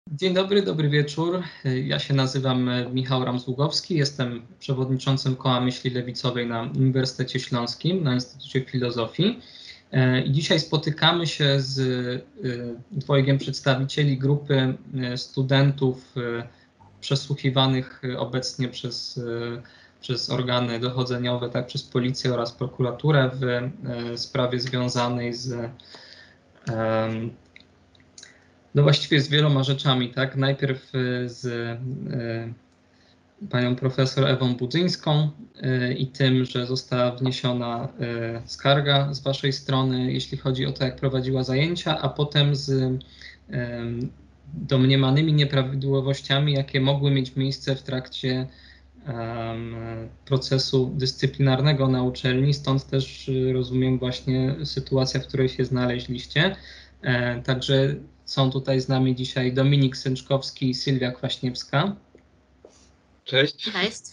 Dzień dobry, dobry wieczór. Ja się nazywam Michał Ramsługowski, jestem przewodniczącym Koła Myśli Lewicowej na Uniwersytecie Śląskim, na Instytucie Filozofii. I dzisiaj spotykamy się z dwojgiem przedstawicieli grupy studentów przesłuchiwanych obecnie przez organy dochodzeniowe, tak, przez policję oraz prokuraturę w sprawie związanej no właściwie z wieloma rzeczami, tak? Najpierw z panią profesor Ewą Budzyńską i tym, że została wniesiona skarga z waszej strony, jeśli chodzi o to, jak prowadziła zajęcia, a potem z domniemanymi nieprawidłowościami, jakie mogły mieć miejsce w trakcie procesu dyscyplinarnego na uczelni, stąd też rozumiem właśnie sytuacja, w której się znaleźliście. Także są tutaj z nami dzisiaj Dominik Sęczkowski i Sylwia Kwaśniewska. Cześć. Cześć.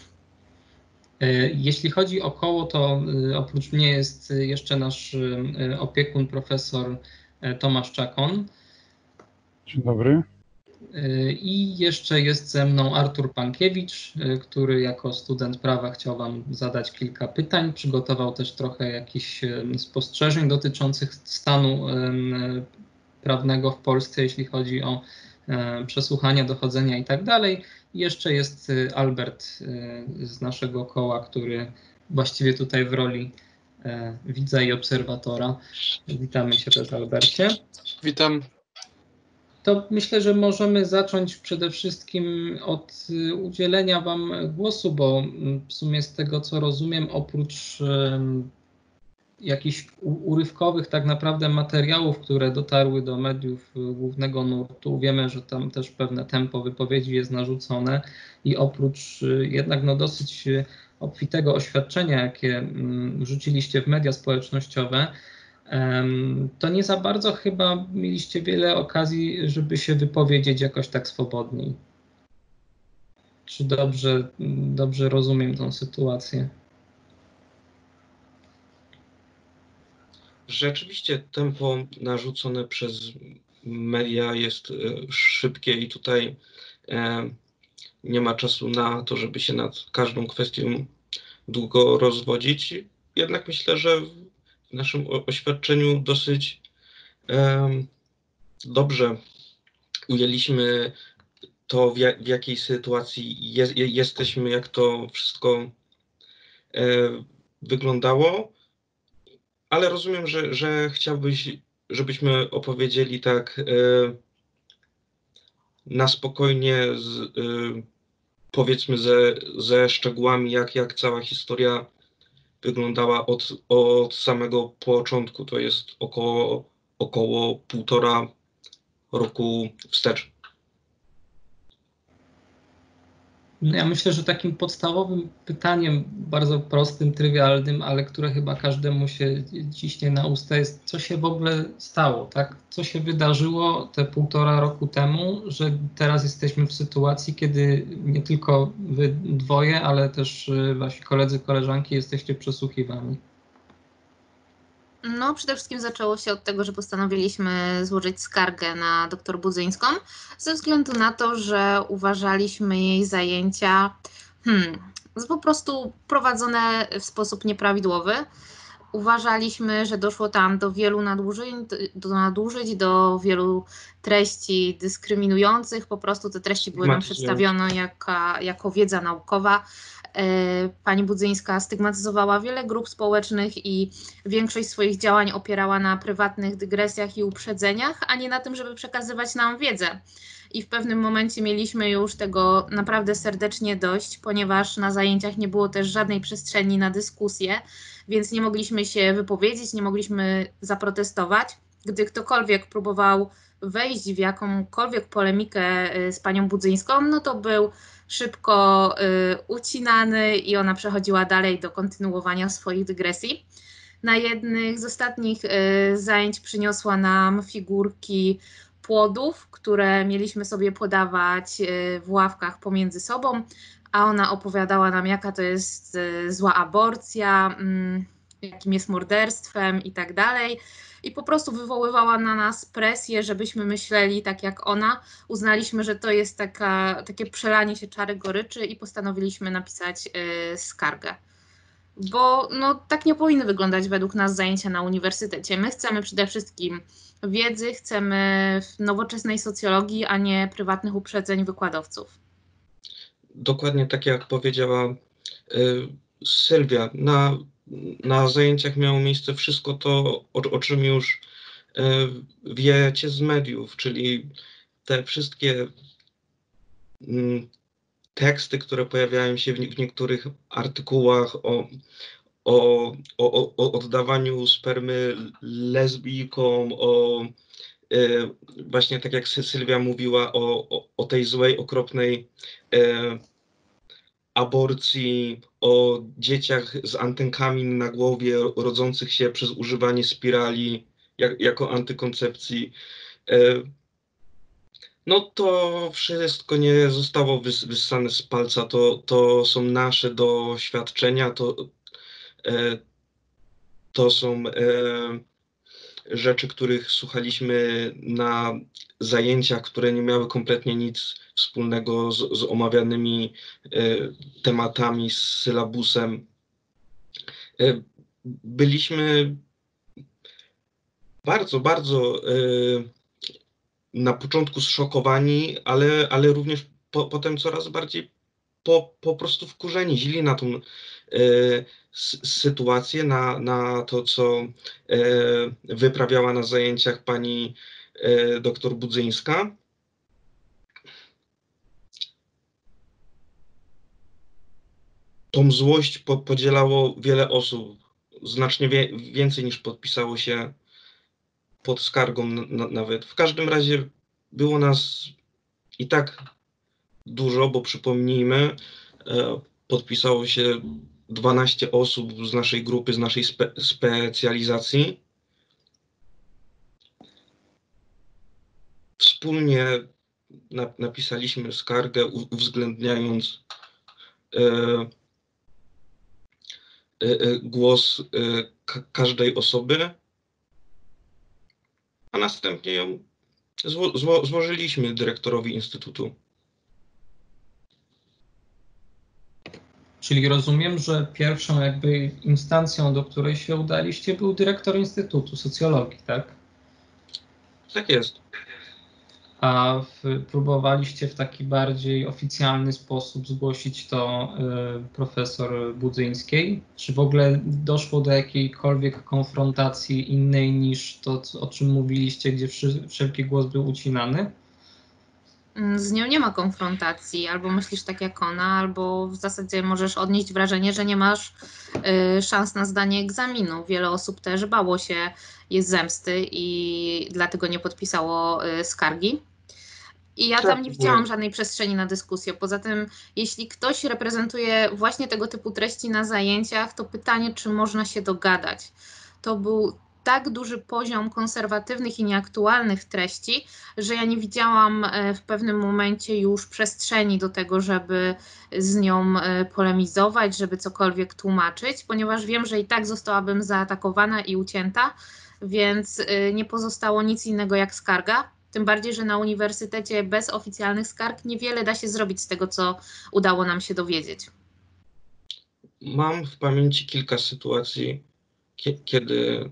Jeśli chodzi o koło, to oprócz mnie jest jeszcze nasz opiekun, profesor Tomasz Czakon. Dzień dobry. I jeszcze jest ze mną Artur Pankiewicz, który jako student prawa chciał wam zadać kilka pytań. Przygotował też trochę jakichś spostrzeżeń dotyczących stanu prawnego w Polsce, jeśli chodzi o przesłuchania, dochodzenia i tak dalej. Jeszcze jest Albert z naszego koła, który właściwie tutaj w roli widza i obserwatora. Witamy cię też, Albercie. Witam. To myślę, że możemy zacząć przede wszystkim od udzielenia wam głosu, bo w sumie z tego, co rozumiem, oprócz jakichś urywkowych tak naprawdę materiałów, które dotarły do mediów głównego nurtu, wiemy, że tam też pewne tempo wypowiedzi jest narzucone i oprócz jednak no dosyć obfitego oświadczenia, jakie rzuciliście w media społecznościowe, to nie za bardzo chyba mieliście wiele okazji, żeby się wypowiedzieć jakoś tak swobodniej. Czy dobrze rozumiem tą sytuację? Rzeczywiście tempo narzucone przez media jest szybkie i tutaj nie ma czasu na to, żeby się nad każdą kwestią długo rozwodzić. Jednak myślę, że w naszym oświadczeniu dosyć dobrze ujęliśmy to, w jakiej sytuacji jesteśmy, jak to wszystko wyglądało. Ale rozumiem, że chciałbyś, żebyśmy opowiedzieli tak na spokojnie, powiedzmy ze szczegółami, jak cała historia wyglądała od samego początku. To jest około 1,5 roku wstecz. No ja myślę, że takim podstawowym pytaniem, bardzo prostym, trywialnym, ale które chyba każdemu się ciśnie na usta, jest, co się w ogóle stało, tak? Co się wydarzyło te 1,5 roku temu, że teraz jesteśmy w sytuacji, kiedy nie tylko wy dwoje, ale też wasi koledzy, koleżanki jesteście przesłuchiwani. No, przede wszystkim zaczęło się od tego, że postanowiliśmy złożyć skargę na dr Budzyńską ze względu na to, że uważaliśmy jej zajęcia po prostu prowadzone w sposób nieprawidłowy. Uważaliśmy, że doszło tam do wielu nadużyć, do wielu treści dyskryminujących. Po prostu te treści były nam przedstawione jako wiedza naukowa. Pani Budzyńska stygmatyzowała wiele grup społecznych i większość swoich działań opierała na prywatnych dygresjach i uprzedzeniach, a nie na tym, żeby przekazywać nam wiedzę. I w pewnym momencie mieliśmy już tego naprawdę serdecznie dość, ponieważ na zajęciach nie było też żadnej przestrzeni na dyskusję, więc nie mogliśmy się wypowiedzieć, nie mogliśmy zaprotestować. Gdy ktokolwiek próbował wejść w jakąkolwiek polemikę z panią Budzyńską, no to był szybko ucinany i ona przechodziła dalej do kontynuowania swoich dygresji. Na jednych z ostatnich zajęć przyniosła nam figurki płodów, które mieliśmy sobie podawać w ławkach pomiędzy sobą, a ona opowiadała nam, jaka to jest zła aborcja, jakim jest morderstwem i tak dalej. I po prostu wywoływała na nas presję, żebyśmy myśleli tak jak ona. Uznaliśmy, że to jest takie przelanie się czary goryczy i postanowiliśmy napisać skargę. Bo no, tak nie powinny wyglądać według nas zajęcia na uniwersytecie. My chcemy przede wszystkim wiedzy, chcemy nowoczesnej socjologii, a nie prywatnych uprzedzeń wykładowców. Dokładnie tak jak powiedziała Sylwia, na zajęciach miało miejsce wszystko to, o czym już wiecie z mediów, czyli te wszystkie teksty, które pojawiają się w niektórych artykułach o oddawaniu spermy lesbijkom, właśnie tak jak Sylwia mówiła o tej złej, okropnej aborcji, o dzieciach z antenkami na głowie rodzących się przez używanie spirali jako antykoncepcji. No to wszystko nie zostało wyssane z palca, to są nasze doświadczenia, to są rzeczy, których słuchaliśmy na zajęciach, które nie miały kompletnie nic wspólnego z omawianymi tematami, z sylabusem. Byliśmy bardzo, bardzo na początku zszokowani, ale również potem coraz bardziej po prostu wkurzeni, źli na tą sytuację, na to, co wyprawiała na zajęciach pani doktor Budzyńska. Tą złość podzielało wiele osób, znacznie więcej niż podpisało się pod skargą nawet. W każdym razie było nas i tak dużo, bo przypomnijmy, podpisało się 12 osób z naszej grupy, z naszej specjalizacji. Wspólnie napisaliśmy skargę, uwzględniając głos każdej osoby, a następnie ją złożyliśmy dyrektorowi Instytutu. Czyli rozumiem, że pierwszą jakby instancją, do której się udaliście, był dyrektor Instytutu Socjologii, tak? Tak jest. A próbowaliście w taki bardziej oficjalny sposób zgłosić to profesor Budzyńskiej? Czy w ogóle doszło do jakiejkolwiek konfrontacji innej niż to, o czym mówiliście, gdzie wszelki głos był ucinany? Z nią nie ma konfrontacji, albo myślisz tak jak ona, albo w zasadzie możesz odnieść wrażenie, że nie masz szans na zdanie egzaminu. Wiele osób też bało się jej zemsty i dlatego nie podpisało skargi. I ja tam nie widziałam żadnej przestrzeni na dyskusję. Poza tym, jeśli ktoś reprezentuje właśnie tego typu treści na zajęciach, to pytanie, czy można się dogadać. To był tak duży poziom konserwatywnych i nieaktualnych treści, że ja nie widziałam w pewnym momencie już przestrzeni do tego, żeby z nią polemizować, żeby cokolwiek tłumaczyć, ponieważ wiem, że i tak zostałabym zaatakowana i ucięta, więc nie pozostało nic innego jak skarga. Tym bardziej, że na uniwersytecie bez oficjalnych skarg niewiele da się zrobić z tego, co udało nam się dowiedzieć. Mam w pamięci kilka sytuacji, kiedy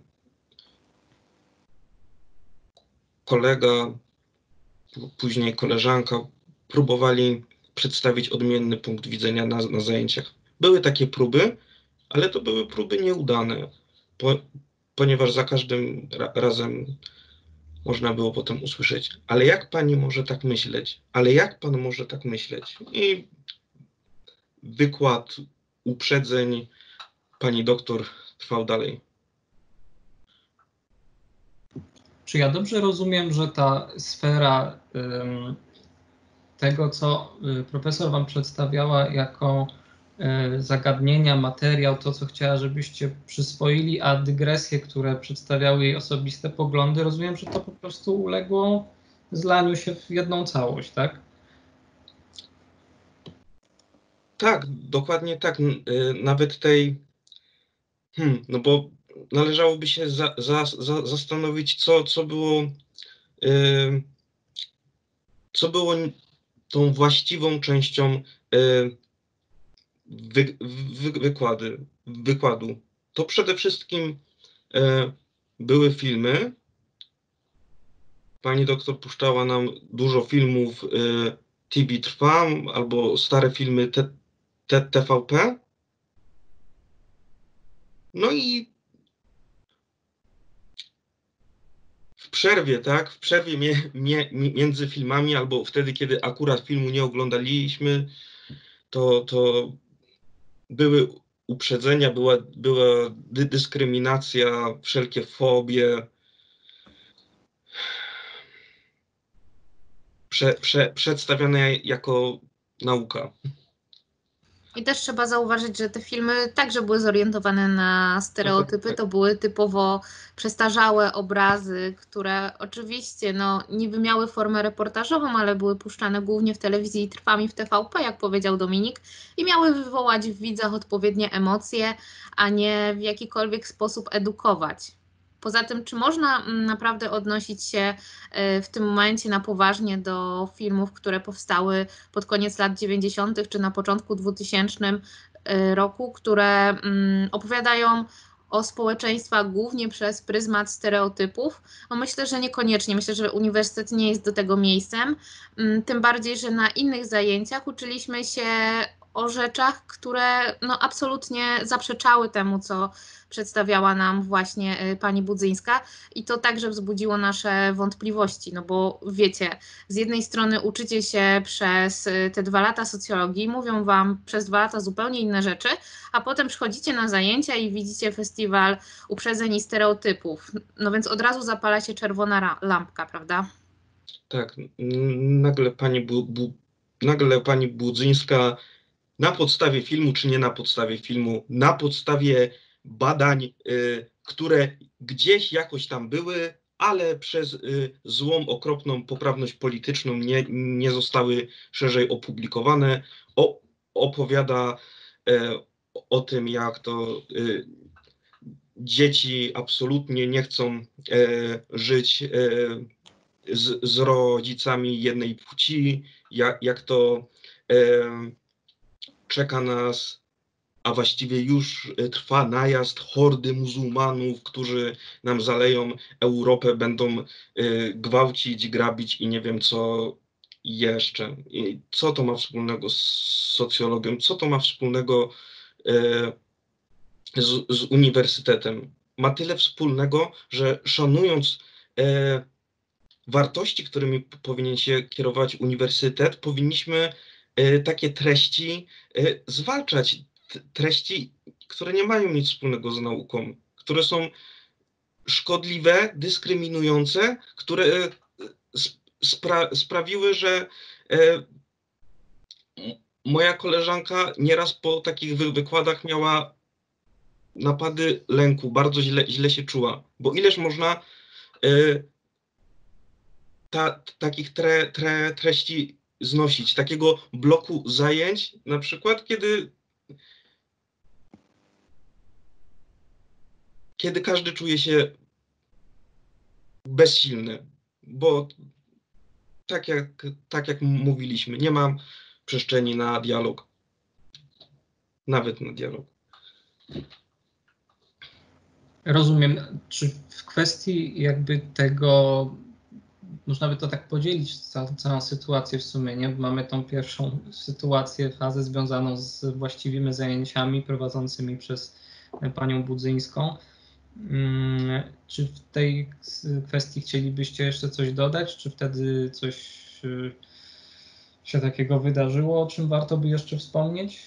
kolega, później koleżanka próbowali przedstawić odmienny punkt widzenia na zajęciach. Były takie próby, ale to były próby nieudane, ponieważ za każdym razem można było potem usłyszeć: ale jak pani może tak myśleć? Ale jak pan może tak myśleć? I wykład uprzedzeń pani doktor trwał dalej. Czy ja dobrze rozumiem, że ta sfera tego, co profesor wam przedstawiała jako zagadnienia, materiał, to co chciała, żebyście przyswoili, a dygresje, które przedstawiały jej osobiste poglądy, rozumiem, że to po prostu uległo zlaniu się w jedną całość, tak? Tak, dokładnie tak. Nawet tej No bo należałoby się zastanowić, co było tą właściwą częścią wykładu. To przede wszystkim były filmy. Pani doktor puszczała nam dużo filmów TB Trwa albo stare filmy TVP. No i w przerwie, tak? W przerwie między filmami, albo wtedy, kiedy akurat filmu nie oglądaliśmy, to były uprzedzenia, była dyskryminacja, wszelkie fobie. Przedstawiane jako nauka. I też trzeba zauważyć, że te filmy także były zorientowane na stereotypy. To były typowo przestarzałe obrazy, które oczywiście niby miały formę reportażową, ale były puszczane głównie w telewizji Trwami w TVP, jak powiedział Dominik, i miały wywołać w widzach odpowiednie emocje, a nie w jakikolwiek sposób edukować. Poza tym, czy można naprawdę odnosić się w tym momencie na poważnie do filmów, które powstały pod koniec lat 90. czy na początku 2000 roku, które opowiadają o społeczeństwach głównie przez pryzmat stereotypów? No myślę, że niekoniecznie. Myślę, że uniwersytet nie jest do tego miejscem. Tym bardziej, że na innych zajęciach uczyliśmy się o rzeczach, które absolutnie zaprzeczały temu, co przedstawiała nam właśnie pani Budzyńska, i to także wzbudziło nasze wątpliwości, bo wiecie, z jednej strony uczycie się przez te 2 lata socjologii, mówią wam przez 2 lata zupełnie inne rzeczy, a potem przychodzicie na zajęcia i widzicie festiwal uprzedzeń i stereotypów, więc od razu zapala się czerwona lampka, prawda? Tak, nagle pani Budzyńska na podstawie filmu, czy nie na podstawie filmu, na podstawie badań, które gdzieś jakoś tam były, ale przez złą, okropną poprawność polityczną nie zostały szerzej opublikowane, opowiada o tym, jak to dzieci absolutnie nie chcą żyć z rodzicami jednej płci, jak to czeka nas, a właściwie już trwa najazd hordy muzułmanów, którzy nam zaleją Europę, będą gwałcić, grabić i nie wiem co jeszcze. I co to ma wspólnego z socjologią? Co to ma wspólnego z uniwersytetem? Ma tyle wspólnego, że szanując wartości, którymi powinien się kierować uniwersytet, powinniśmy takie treści zwalczać. Treści, które nie mają nic wspólnego z nauką, które są szkodliwe, dyskryminujące, które sprawiły, że moja koleżanka nieraz po takich wykładach miała napady lęku, bardzo źle się czuła, bo ileż można takich treści znosić, takiego bloku zajęć, na przykład, kiedy każdy czuje się bezsilny, bo tak jak mówiliśmy, nie ma przestrzeni na dialog, nawet na dialog. Rozumiem. Czy w kwestii jakby tego, można by to tak podzielić, całą sytuację w sumie, nie? Mamy tą pierwszą sytuację, fazę związaną z właściwymi zajęciami prowadzącymi przez panią Budzyńską. Czy w tej kwestii chcielibyście jeszcze coś dodać? Czy wtedy coś się takiego wydarzyło, o czym warto by jeszcze wspomnieć?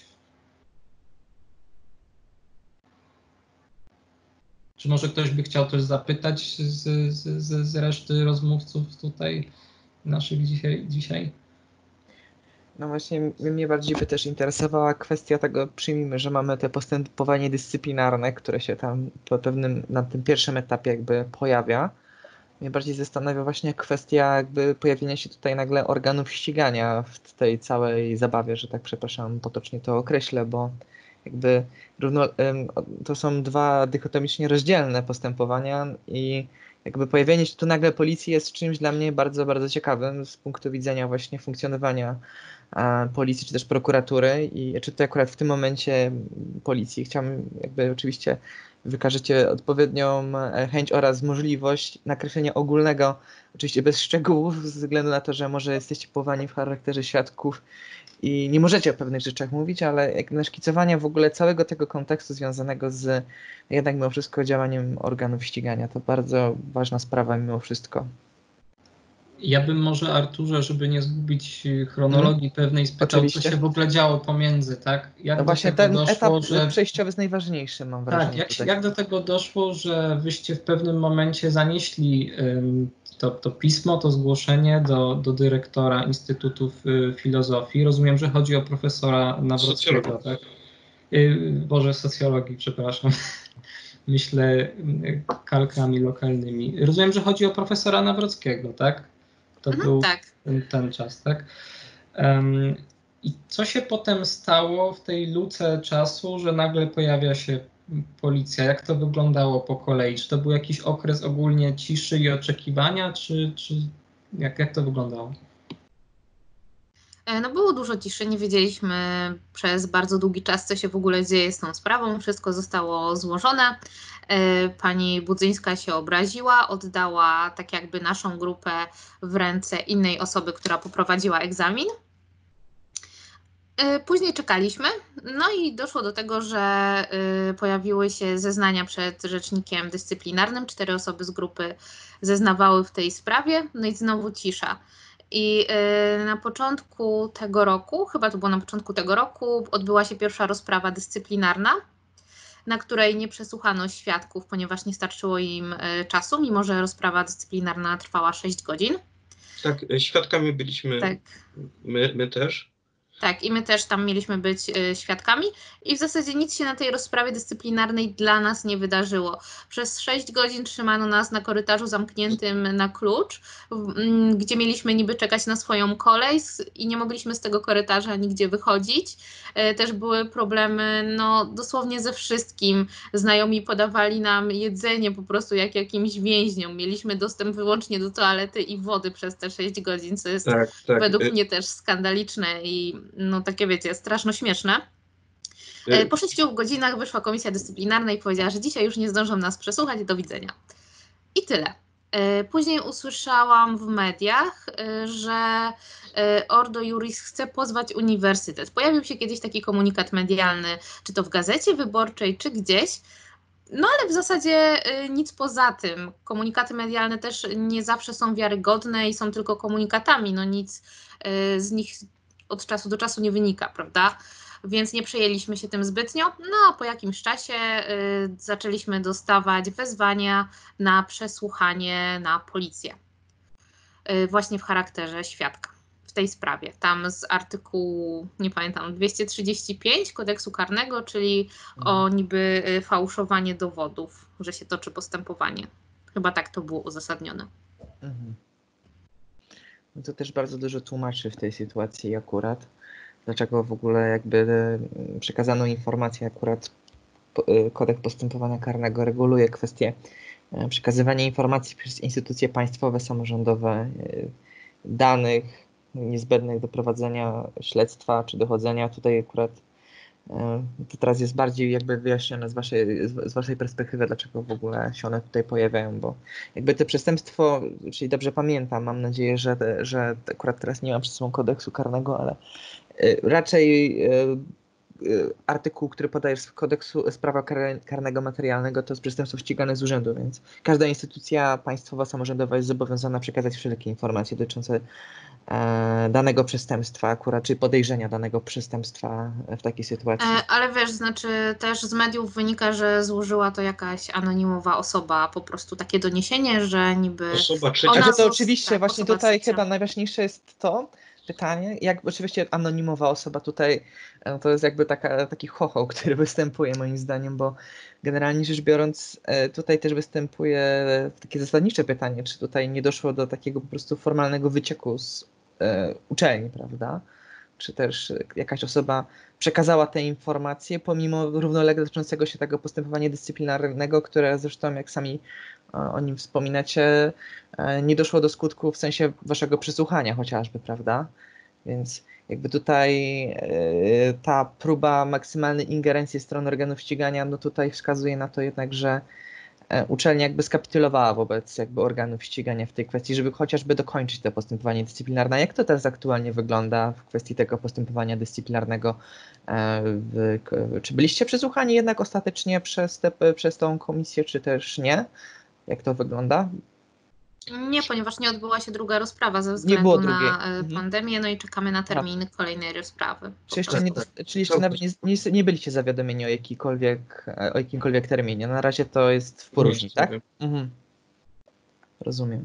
Czy może ktoś by chciał też zapytać z reszty rozmówców tutaj naszych dzisiaj? No właśnie, mnie bardziej by też interesowała kwestia tego, przyjmijmy, że mamy te postępowanie dyscyplinarne, które się tam na tym pierwszym etapie jakby pojawia. Mnie bardziej zastanawia właśnie kwestia jakby pojawienia się tutaj nagle organów ścigania w tej całej zabawie, że tak, przepraszam, potocznie to określę, bo jakby to są dwa dychotomicznie rozdzielne postępowania i jakby pojawienie się tu nagle policji jest czymś dla mnie bardzo, bardzo ciekawym z punktu widzenia właśnie funkcjonowania policji czy też prokuratury i czy to akurat w tym momencie policji chciałbym jakby oczywiście wykażecie odpowiednią chęć oraz możliwość nakreślenia ogólnego, oczywiście bez szczegółów, ze względu na to, że może jesteście powołani w charakterze świadków i nie możecie o pewnych rzeczach mówić, ale jak naszkicowania w ogóle całego tego kontekstu związanego z jednak mimo wszystko działaniem organów ścigania. To bardzo ważna sprawa mimo wszystko. Ja bym może, Arturze, żeby nie zgubić chronologii pewnej, spytał, Oczywiście. co się w ogóle działo pomiędzy, tak? Jak No do właśnie tego ten doszło, etap przejściowy jest najważniejszy, mam wrażenie. Tak, jak do tego doszło, że wyście w pewnym momencie zanieśli to pismo, to zgłoszenie do dyrektora Instytutów Filozofii. Rozumiem, że chodzi o profesora Nawrockiego, tak? Boże, socjologii, przepraszam. Myślę kalkami lokalnymi. Rozumiem, że chodzi o profesora Nawrockiego, tak? To był tak. ten czas, tak? I co się potem stało w tej luce czasu, że nagle pojawia się policja? Jak to wyglądało po kolei? Czy to był jakiś okres ogólnie ciszy i oczekiwania, czy jak to wyglądało? No było dużo ciszy, nie wiedzieliśmy przez bardzo długi czas, co się w ogóle dzieje z tą sprawą. Wszystko zostało złożone. Pani Budzyńska się obraziła, oddała tak jakby naszą grupę w ręce innej osoby, która poprowadziła egzamin. Później czekaliśmy, no i doszło do tego, że pojawiły się zeznania przed rzecznikiem dyscyplinarnym. 4 osoby z grupy zeznawały w tej sprawie, no i znowu cisza. I na początku tego roku, chyba to było na początku tego roku, odbyła się pierwsza rozprawa dyscyplinarna, na której nie przesłuchano świadków, ponieważ nie starczyło im czasu, mimo że rozprawa dyscyplinarna trwała 6 godzin. Tak, świadkami byliśmy Tak. my też. Tak, i my też tam mieliśmy być świadkami i w zasadzie nic się na tej rozprawie dyscyplinarnej dla nas nie wydarzyło. Przez 6 godzin trzymano nas na korytarzu zamkniętym na klucz, gdzie mieliśmy niby czekać na swoją kolej i nie mogliśmy z tego korytarza nigdzie wychodzić. Też były problemy, no dosłownie ze wszystkim. Znajomi podawali nam jedzenie po prostu jak jakimś więźniom. Mieliśmy dostęp wyłącznie do toalety i wody przez te 6 godzin, co jest tak. według mnie też skandaliczne i no takie wiecie, straszno śmieszne. Po 6 godzinach wyszła komisja dyscyplinarna i powiedziała, że dzisiaj już nie zdążą nas przesłuchać, do widzenia. I tyle. Później usłyszałam w mediach, że Ordo Iuris chce pozwać uniwersytet. Pojawił się kiedyś taki komunikat medialny, czy to w Gazecie Wyborczej, czy gdzieś. No ale w zasadzie nic poza tym. Komunikaty medialne też nie zawsze są wiarygodne i są tylko komunikatami. No nic z nich od czasu do czasu nie wynika, prawda? Więc nie przejęliśmy się tym zbytnio. No a po jakimś czasie zaczęliśmy dostawać wezwania na przesłuchanie na policję. Właśnie w charakterze świadka w tej sprawie. Tam z artykułu, nie pamiętam, 235 kodeksu karnego, czyli o niby fałszowanie dowodów, że się toczy postępowanie. Chyba tak to było uzasadnione. Mhm. No to też bardzo dużo tłumaczy w tej sytuacji akurat. Dlaczego w ogóle jakby przekazano informację, akurat kodeks postępowania karnego reguluje kwestię przekazywania informacji przez instytucje państwowe, samorządowe, danych niezbędnych do prowadzenia śledztwa czy dochodzenia. Tutaj akurat to teraz jest bardziej jakby wyjaśnione z waszej perspektywy, dlaczego w ogóle się one tutaj pojawiają, bo jakby to przestępstwo, czyli dobrze pamiętam, mam nadzieję, że akurat teraz nie mam przed sobą kodeksu karnego, ale raczej artykuł, który podajesz z kodeksu prawa karnego materialnego, to jest przestępstwo ścigane z urzędu, więc każda instytucja państwowa, samorządowa jest zobowiązana przekazać wszelkie informacje dotyczące danego przestępstwa akurat, czy podejrzenia danego przestępstwa w takiej sytuacji. Ale wiesz, znaczy też z mediów wynika, że złożyła to jakaś anonimowa osoba, po prostu takie doniesienie, że niby Osoba trzecia. Znaczy to oczywiście, tak, właśnie osoba tutaj trzecia. chyba najważniejsze jest to pytanie, jak oczywiście anonimowa osoba tutaj, to jest jakby taki chochoł, który występuje moim zdaniem, bo generalnie rzecz biorąc tutaj też występuje takie zasadnicze pytanie, czy tutaj nie doszło do takiego po prostu formalnego wycieku z uczelni, prawda? czy też jakaś osoba przekazała te informacje, pomimo równolegle toczącego się tego postępowania dyscyplinarnego, które zresztą, jak sami o nim wspominacie, nie doszło do skutku w sensie waszego przesłuchania chociażby, prawda? Więc jakby tutaj ta próba maksymalnej ingerencji strony organów ścigania, no tutaj wskazuje na to jednak, że uczelnia jakby skapitulowała wobec jakby organów ścigania w tej kwestii, żeby chociażby dokończyć to postępowanie dyscyplinarne. Jak to teraz aktualnie wygląda w kwestii tego postępowania dyscyplinarnego? Czy byliście przesłuchani jednak ostatecznie przez tą komisję, czy też nie? Jak to wygląda? Nie, ponieważ nie odbyła się druga rozprawa ze Nie względu było na drugiej. pandemię, no i czekamy na termin kolejnej rozprawy. Czy jeszcze nawet nie byliście zawiadomieni o jakimkolwiek terminie? Na razie to jest w próżni, tak? Mhm. Rozumiem.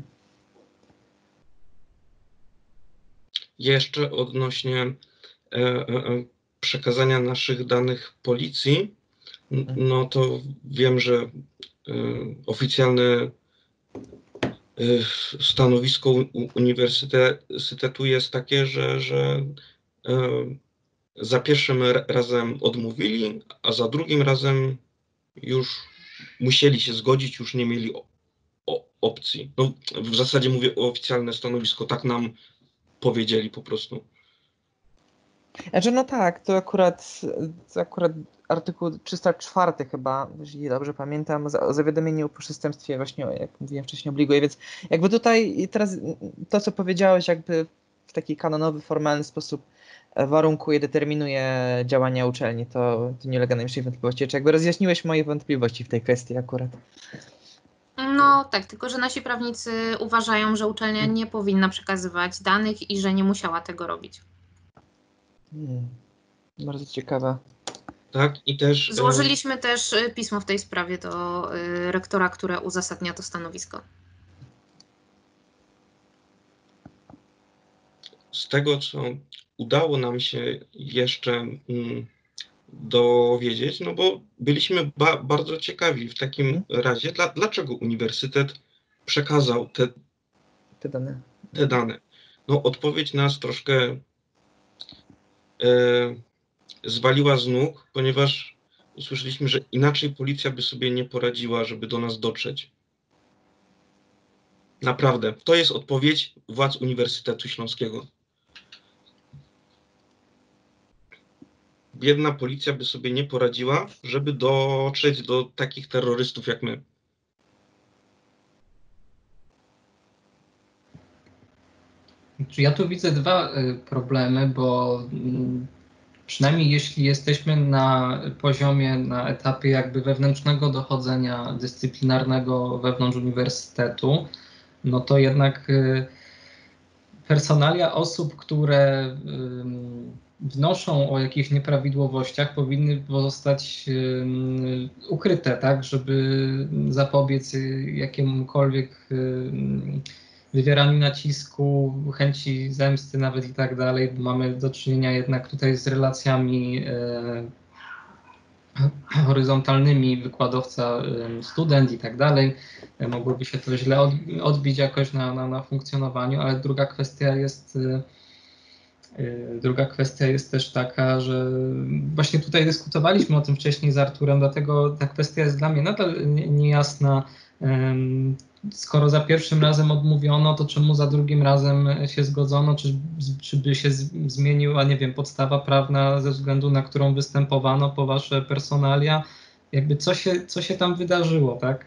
Jeszcze odnośnie przekazania naszych danych policji, no to wiem, że oficjalne stanowisko uniwersytetu jest takie, że za pierwszym razem odmówili, a za drugim razem już musieli się zgodzić, już nie mieli opcji. No, w zasadzie mówię o oficjalne stanowisko, tak nam powiedzieli po prostu. Znaczy, no tak, to akurat artykuł 304 chyba, jeśli dobrze pamiętam, o zawiadomieniu o przestępstwie właśnie, jak mówiłem wcześniej, obliguje, więc jakby tutaj teraz to, co powiedziałeś, jakby w taki kanonowy, formalny sposób warunkuje, determinuje działania uczelni, to nie ulega najmniejszej wątpliwości. Czy jakby rozjaśniłeś moje wątpliwości w tej kwestii akurat. No tak, tylko że nasi prawnicy uważają, że uczelnia nie powinna przekazywać danych i że nie musiała tego robić. Bardzo ciekawe. Tak, i też Złożyliśmy też pismo w tej sprawie do rektora, które uzasadnia to stanowisko. z tego, co udało nam się jeszcze dowiedzieć, no bo byliśmy bardzo ciekawi w takim razie, dlaczego uniwersytet przekazał te dane. No, odpowiedź nas troszkę zwaliła z nóg, ponieważ usłyszeliśmy, że inaczej policja by sobie nie poradziła, żeby do nas dotrzeć. Naprawdę, to jest odpowiedź władz Uniwersytetu Śląskiego. Biedna policja by sobie nie poradziła, żeby dotrzeć do takich terrorystów jak my. Ja tu widzę dwa problemy, bo przynajmniej jeśli jesteśmy na poziomie, na etapie jakby wewnętrznego dochodzenia dyscyplinarnego wewnątrz uniwersytetu, no to jednak personalia osób, które wnoszą o jakichś nieprawidłowościach, powinny pozostać ukryte, tak, żeby zapobiec jakiemukolwiek wywieraniu nacisku, chęci zemsty nawet i tak dalej, bo mamy do czynienia jednak tutaj z relacjami horyzontalnymi, wykładowca, student i tak dalej. Mogłoby się to źle odbić jakoś na funkcjonowaniu, ale druga kwestia jest też taka, że właśnie tutaj dyskutowaliśmy o tym wcześniej z Arturem, dlatego ta kwestia jest dla mnie nadal niejasna. Skoro za pierwszym razem odmówiono, to czemu za drugim razem się zgodzono? Czy by się zmieniła, nie wiem, podstawa prawna, ze względu na którą występowano po wasze personalia? Jakby co się tam wydarzyło, tak?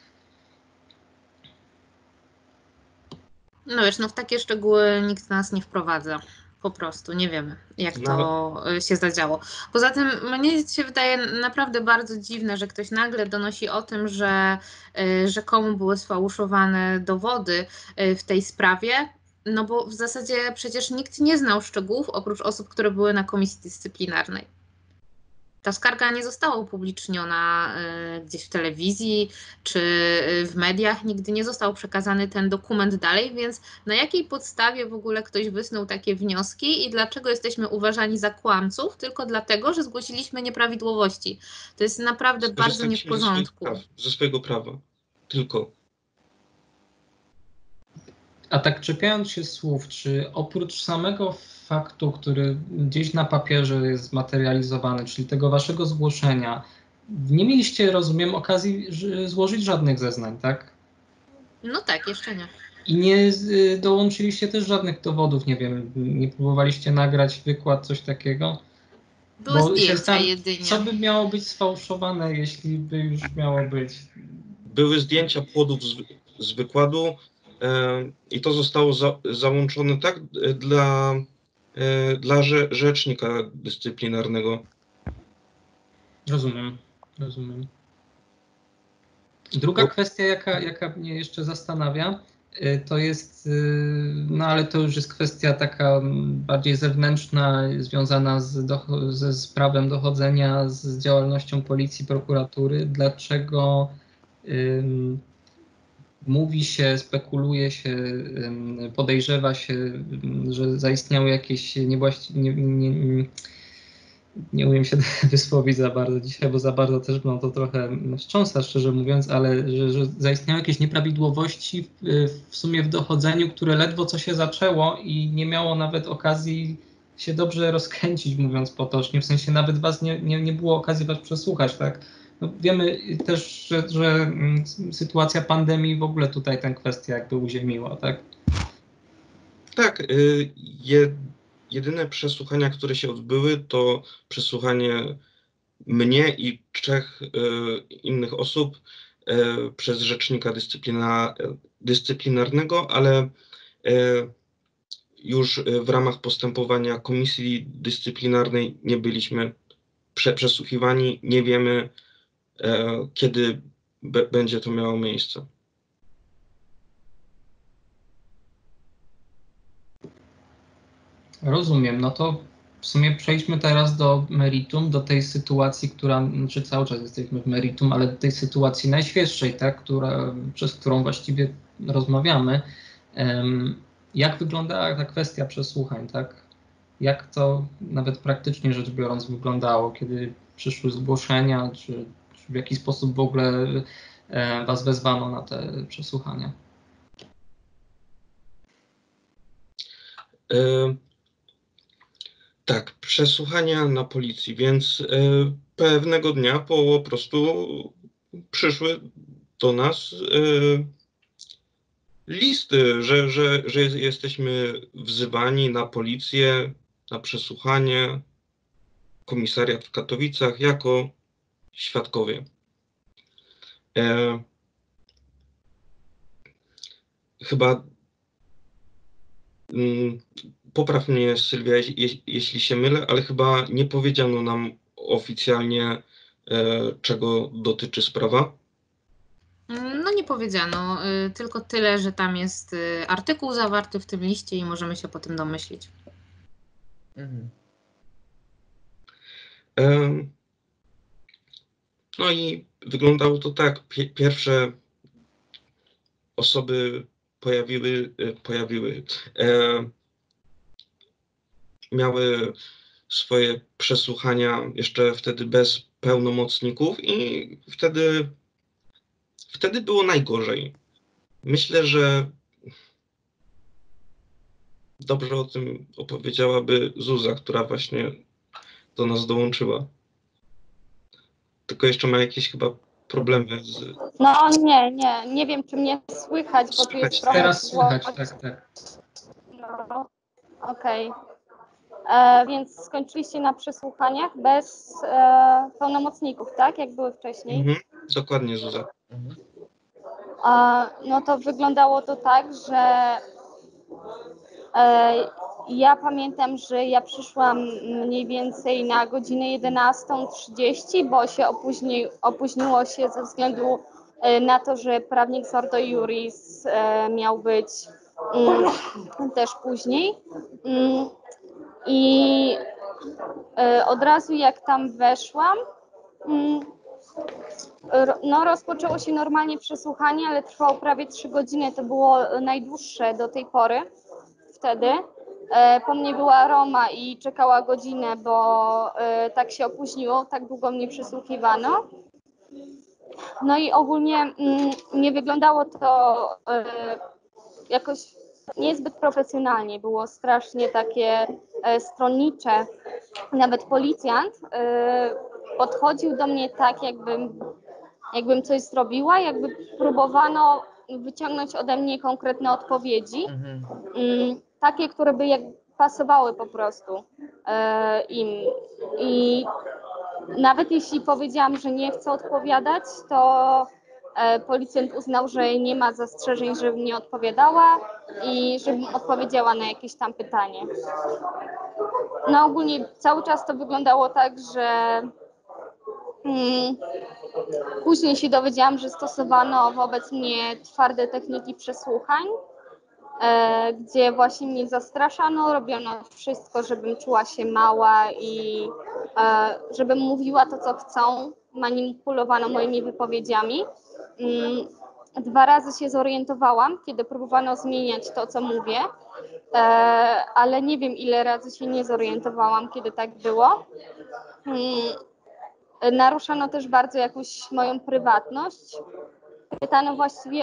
No wiesz, no w takie szczegóły nikt nas nie wprowadza. Po prostu nie wiemy, jak to się zadziało. Poza tym mnie się wydaje naprawdę bardzo dziwne, że ktoś nagle donosi o tym, że rzekomo były sfałszowane dowody w tej sprawie, no bo w zasadzie przecież nikt nie znał szczegółów oprócz osób, które były na komisji dyscyplinarnej. Ta skarga nie została upubliczniona gdzieś w telewizji czy w mediach, nigdy nie został przekazany ten dokument dalej, więc na jakiej podstawie w ogóle ktoś wysnuł takie wnioski i dlaczego jesteśmy uważani za kłamców? Tylko dlatego, że zgłosiliśmy nieprawidłowości. To jest naprawdę bardzo nie w porządku. Ze swojego prawa. Tylko. A tak czepiając się słów, czy oprócz samego faktu, który gdzieś na papierze jest zmaterializowany, czyli tego waszego zgłoszenia, nie mieliście, rozumiem, okazji złożyć żadnych zeznań, tak? No tak, jeszcze nie. I nie dołączyliście też żadnych dowodów, nie wiem, nie próbowaliście nagrać wykład, coś takiego? Były Bo się zdjęcia zastanawiam, jedynie. co by miało być sfałszowane, jeśli by już miało być? Były zdjęcia płodów z wykładu i to zostało załączone tak dla rzecznika dyscyplinarnego. Rozumiem. Druga kwestia, jaka mnie jeszcze zastanawia, to jest, no ale to już jest kwestia taka bardziej zewnętrzna, związana z prawem dochodzenia, z działalnością policji, prokuratury. Dlaczego mówi się, spekuluje się, podejrzewa się, że zaistniały jakieś nie umiem się wysłowić za bardzo dzisiaj, bo za bardzo też no to trochę wstrząsa, szczerze mówiąc, ale że zaistniały jakieś nieprawidłowości w sumie w dochodzeniu, które ledwo co się zaczęło i nie miało nawet okazji się dobrze rozkręcić, mówiąc potocznie, w sensie nawet was nie było okazji was przesłuchać, tak? No wiemy też, że sytuacja pandemii w ogóle tutaj tę kwestię jakby uziemiła, tak? Tak, jedyne przesłuchania, które się odbyły, to przesłuchanie mnie i 3 innych osób przez rzecznika dyscyplinarnego, ale już w ramach postępowania komisji dyscyplinarnej nie byliśmy przesłuchiwani. Nie wiemy, kiedy będzie to miało miejsce. Rozumiem, no to w sumie przejdźmy teraz do meritum, do tej sytuacji, czy cały czas jesteśmy w meritum, ale do tej sytuacji najświeższej, tak, przez którą właściwie rozmawiamy. Jak wyglądała ta kwestia przesłuchań, tak? Jak to nawet praktycznie rzecz biorąc wyglądało, kiedy przyszły zgłoszenia, czy w jaki sposób w ogóle was wezwano na te przesłuchania? Tak, przesłuchania na policji, więc pewnego dnia po prostu przyszły do nas listy, że jesteśmy wzywani na policję, na przesłuchanie, komisariat w Katowicach jako świadkowie. Chyba popraw mnie, Sylwia, jeśli się mylę, ale chyba nie powiedziano nam oficjalnie, czego dotyczy sprawa. No nie powiedziano, tylko tyle, że tam jest artykuł zawarty w tym liście i możemy się po tym domyślić. No i wyglądało to tak. Pierwsze osoby miały swoje przesłuchania jeszcze wtedy bez pełnomocników i wtedy było najgorzej. Myślę, że dobrze o tym opowiedziałaby Zuza, która właśnie do nas dołączyła. Tylko jeszcze ma jakieś chyba problemy z... No nie wiem, czy mnie słychać, bo tu jest trochę... Teraz słychać, tak. No, okej. Więc skończyliście na przesłuchaniach bez pełnomocników, tak? Jak były wcześniej? Dokładnie, Zuza. No to wyglądało to tak, że ja pamiętam, że ja przyszłam mniej więcej na godzinę 11:30, bo się opóźniło się ze względu na to, że prawnik z Ordo Iuris miał być też później. I od razu jak tam weszłam, no rozpoczęło się normalnie przesłuchanie, ale trwało prawie 3 godziny, to było najdłuższe do tej pory wtedy. Po mnie była Roma i czekała godzinę, bo tak się opóźniło, tak długo mnie przesłuchiwano. No i ogólnie nie wyglądało to jakoś niezbyt profesjonalnie, było strasznie takie stronnicze, nawet policjant podchodził do mnie tak, jakbym coś zrobiła, jakby próbowano wyciągnąć ode mnie konkretne odpowiedzi, takie, które by pasowały po prostu im. I nawet jeśli powiedziałam, że nie chcę odpowiadać, to policjant uznał, że nie ma zastrzeżeń, żebym nie odpowiadała i żebym odpowiedziała na jakieś tam pytanie. No ogólnie cały czas to wyglądało tak, że później się dowiedziałam, że stosowano wobec mnie twarde techniki przesłuchań, gdzie właśnie mnie zastraszano, robiono wszystko, żebym czuła się mała i żebym mówiła to, co chcą. Manipulowano moimi wypowiedziami. 2 razy się zorientowałam, kiedy próbowano zmieniać to, co mówię, ale nie wiem, ile razy się nie zorientowałam, kiedy tak było. Naruszano też bardzo jakąś moją prywatność. Pytano właściwie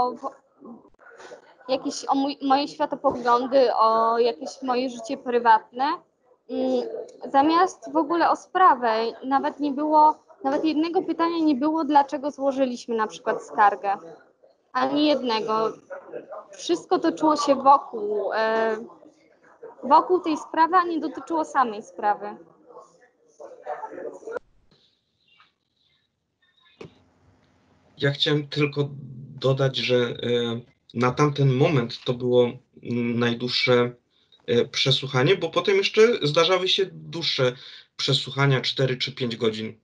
o moje światopoglądy, o jakieś moje życie prywatne. Zamiast w ogóle o sprawę, nawet jednego pytania nie było, dlaczego złożyliśmy na przykład skargę. Ani jednego. Wszystko toczyło się wokół tej sprawy, a nie dotyczyło samej sprawy. Ja chciałem tylko dodać, że na tamten moment to było najdłuższe przesłuchanie, bo potem jeszcze zdarzały się dłuższe przesłuchania, 4 czy 5 godzin.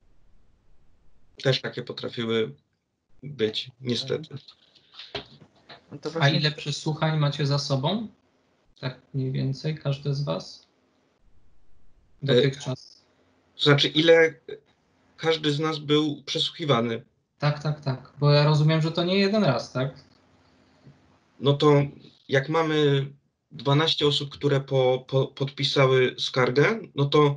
Też takie potrafiły być, niestety. No to A właśnie, ile przesłuchań macie za sobą? Tak mniej więcej każdy z was? Dotychczas. To znaczy, ile każdy z nas był przesłuchiwany? Tak. Bo ja rozumiem, że to nie jeden raz, tak? No to jak mamy 12 osób, które podpisały skargę, no to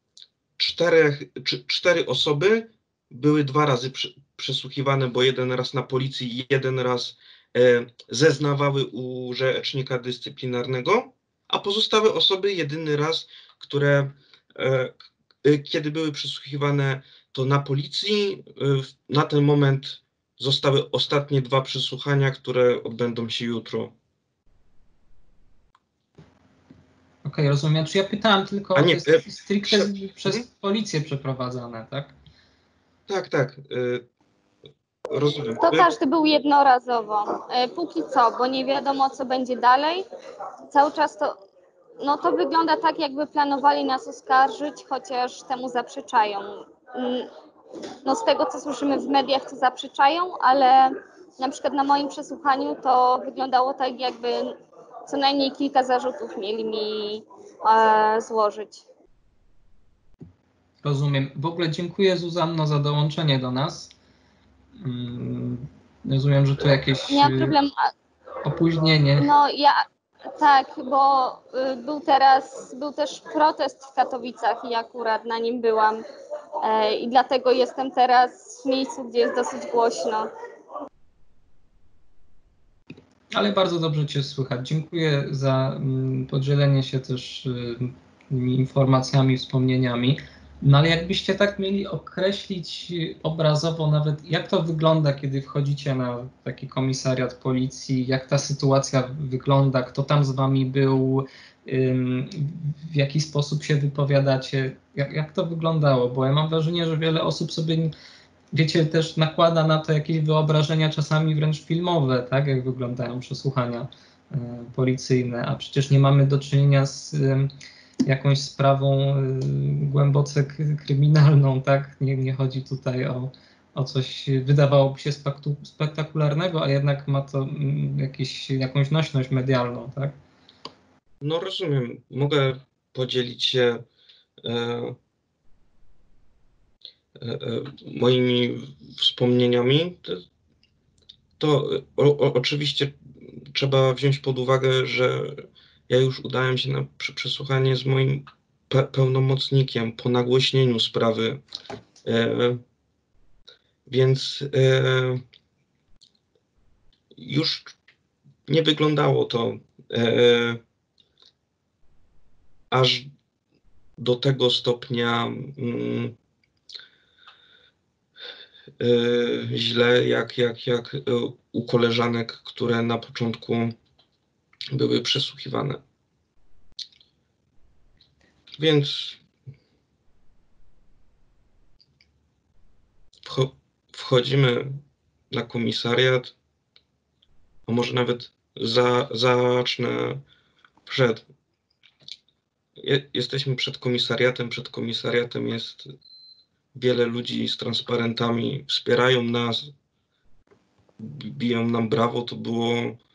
4 osoby były 2 razy przesłuchiwane, bo 1 raz na policji, 1 raz zeznawały u rzecznika dyscyplinarnego, a pozostałe osoby jedyny raz, które kiedy były przesłuchiwane, to na policji. Na ten moment zostały ostatnie 2 przesłuchania, które odbędą się jutro. Okej, rozumiem. Czy ja pytałem tylko A o nie, te stricte przez Mhm. policję przeprowadzane, tak? Tak. Rozumiem. To każdy był jednorazowo. Póki co, bo nie wiadomo, co będzie dalej. Cały czas to wygląda tak, jakby planowali nas oskarżyć, chociaż temu zaprzeczają. No z tego, co słyszymy w mediach, to zaprzeczają, ale na przykład na moim przesłuchaniu to wyglądało tak, jakby co najmniej kilka zarzutów mieli mi złożyć. Rozumiem. W ogóle dziękuję, Zuzanno, za dołączenie do nas. Rozumiem, że tu jakieś Nie mam problemu. opóźnienie. No tak, bo był też protest w Katowicach i akurat na nim byłam. I dlatego jestem teraz w miejscu, gdzie jest dosyć głośno. Ale bardzo dobrze Cię słychać. Dziękuję za podzielenie się też tymi informacjami, wspomnieniami. No ale jakbyście tak mieli określić obrazowo nawet, jak to wygląda, kiedy wchodzicie na taki komisariat policji, jak ta sytuacja wygląda, kto tam z Wami był, w jaki sposób się wypowiadacie, jak to wyglądało? Bo ja mam wrażenie, że wiele osób sobie, wiecie, też nakłada na to jakieś wyobrażenia czasami wręcz filmowe, tak, jak wyglądają przesłuchania policyjne, a przecież nie mamy do czynienia z jakąś sprawą głęboce kryminalną, tak? Nie chodzi tutaj o coś, wydawałoby się spektakularnego, a jednak ma to jakąś nośność medialną, tak? No rozumiem. Mogę podzielić się moimi wspomnieniami. To oczywiście trzeba wziąć pod uwagę, że ja już udałem się na przesłuchanie z moim pełnomocnikiem po nagłośnieniu sprawy, więc już nie wyglądało to aż do tego stopnia źle, jak u koleżanek, które na początku były przesłuchiwane. Więc wchodzimy na komisariat, a może nawet zacznę przed. Jesteśmy przed komisariatem. Przed komisariatem jest wiele ludzi z transparentami, wspierają nas, biją nam brawo. To było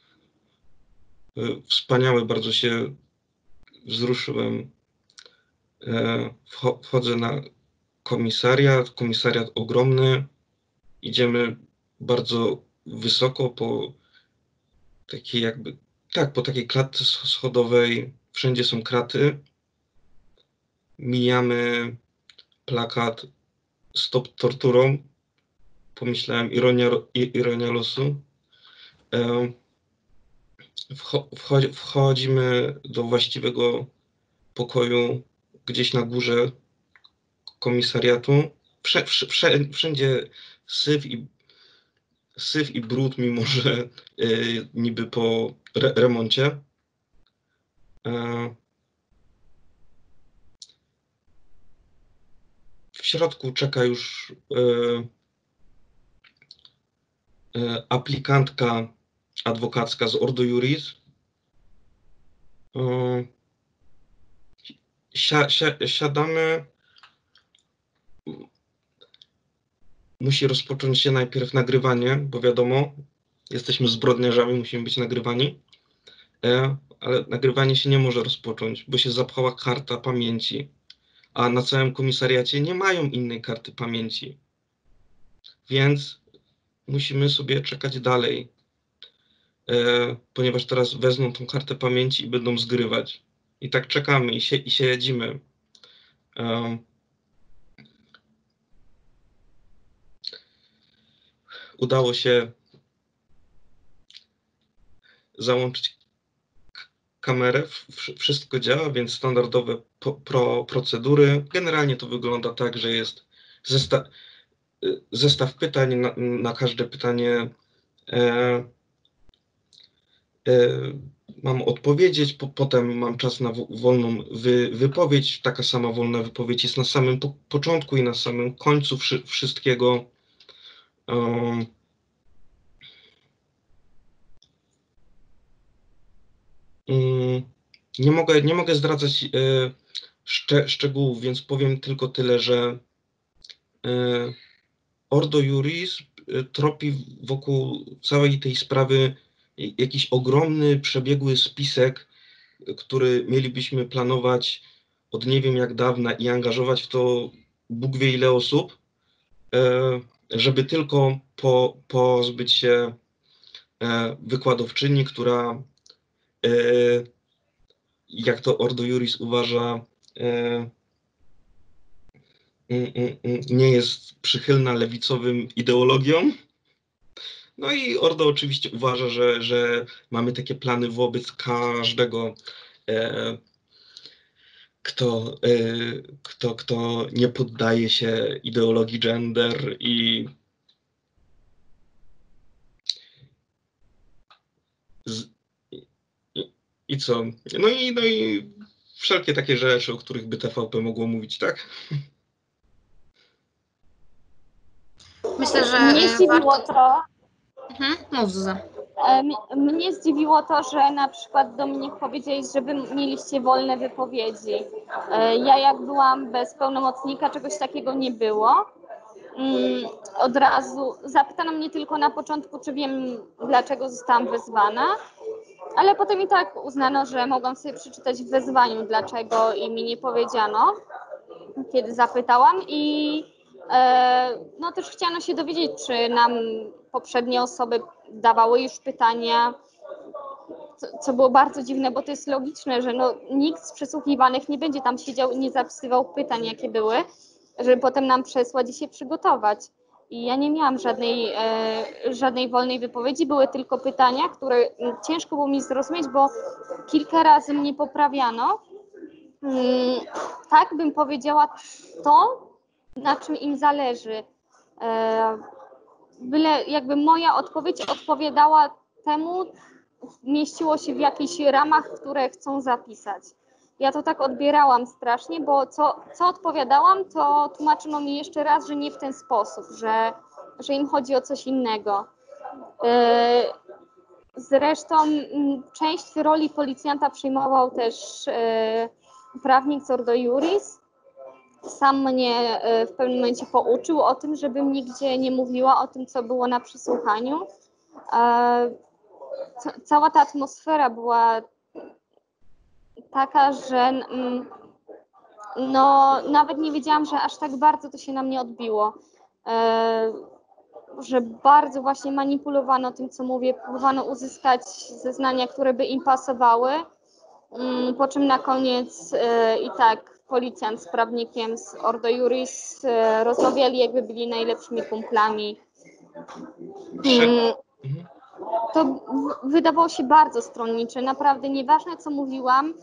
wspaniałe, bardzo się wzruszyłem. Wchodzę na komisariat ogromny. Idziemy bardzo wysoko po takiej po takiej klatce schodowej. Wszędzie są kraty. Mijamy plakat Stop torturą. Pomyślałem, ironia losu. Wchodzimy do właściwego pokoju gdzieś na górze komisariatu. Wszędzie syf i brud, mimo że niby po remoncie. W środku czeka już aplikantka adwokacka z Ordo Iuris. Siadamy. Musi rozpocząć się najpierw nagrywanie, bo wiadomo, jesteśmy zbrodniarzami, musimy być nagrywani. Ale nagrywanie się nie może rozpocząć, bo się zapchała karta pamięci. A na całym komisariacie nie mają innej karty pamięci. Więc musimy sobie czekać dalej, ponieważ teraz wezmą tą kartę pamięci i będą zgrywać. I tak czekamy i siedzimy. Udało się załączyć kamerę, wszystko działa, więc standardowe procedury. Generalnie to wygląda tak, że jest zestaw pytań. Na każde pytanie mam odpowiedzieć, potem mam czas na wolną wypowiedź. Taka sama wolna wypowiedź jest na samym początku i na samym końcu wszystkiego. Nie mogę zdradzać szczegółów, więc powiem tylko tyle, że Ordo Iuris tropi wokół całej tej sprawy jakiś ogromny, przebiegły spisek, który mielibyśmy planować od nie wiem jak dawna i angażować w to Bóg wie ile osób, żeby tylko pozbyć się wykładowczyni, która, jak to Ordo Iuris uważa, nie jest przychylna lewicowym ideologiom. No i Ordo oczywiście uważa, że mamy takie plany wobec każdego, kto nie poddaje się ideologii gender i co? No i wszelkie takie rzeczy, o których by TVP mogło mówić, tak? Myślę, że Mnie zdziwiło to. Mów, Zuza. Mnie zdziwiło to, że na przykład Dominik powiedziałeś, że wy mieliście wolne wypowiedzi. Ja jak byłam bez pełnomocnika, czegoś takiego nie było. Od razu zapytano mnie tylko na początku, czy wiem, dlaczego zostałam wezwana, ale potem i tak uznano, że mogłam sobie przeczytać w wezwaniu, dlaczego i mi nie powiedziano, kiedy zapytałam. I no też chciano się dowiedzieć, czy nam poprzednie osoby dawały już pytania, co było bardzo dziwne, bo to jest logiczne, że no, nikt z przesłuchiwanych nie będzie tam siedział i nie zapisywał pytań, jakie były, żeby potem nam przesłać i się przygotować. I ja nie miałam żadnej wolnej wypowiedzi, były tylko pytania, które ciężko było mi zrozumieć, bo kilka razy mnie poprawiano Tak bym powiedziała to, na czym im zależy. Byle jakby moja odpowiedź odpowiadała temu, mieściło się w jakichś ramach, które chcą zapisać. Ja to tak odbierałam strasznie, bo co odpowiadałam, to tłumaczono mi jeszcze raz, że nie w ten sposób, że im chodzi o coś innego. Zresztą część roli policjanta przyjmował też prawnik z Ordo Iuris. Sam mnie w pewnym momencie pouczył o tym, żebym nigdzie nie mówiła o tym, co było na przesłuchaniu. Cała ta atmosfera była taka, że no, nawet nie wiedziałam, że aż tak bardzo to się na mnie odbiło. Że bardzo właśnie manipulowano tym, co mówię, próbowano uzyskać zeznania, które by im pasowały, po czym na koniec i tak policjant z prawnikiem z Ordo Iuris rozmawiali, jakby byli najlepszymi kumplami. To wydawało się bardzo stronnicze, naprawdę nieważne, co mówiłam,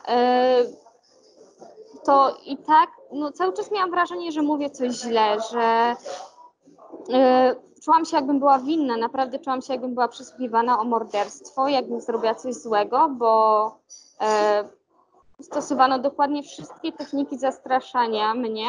to i tak no, cały czas miałam wrażenie, że mówię coś źle, że czułam się, jakbym była winna, naprawdę czułam się, jakbym była przesłuchiwana o morderstwo, jakbym zrobiła coś złego, bo stosowano dokładnie wszystkie techniki zastraszania mnie,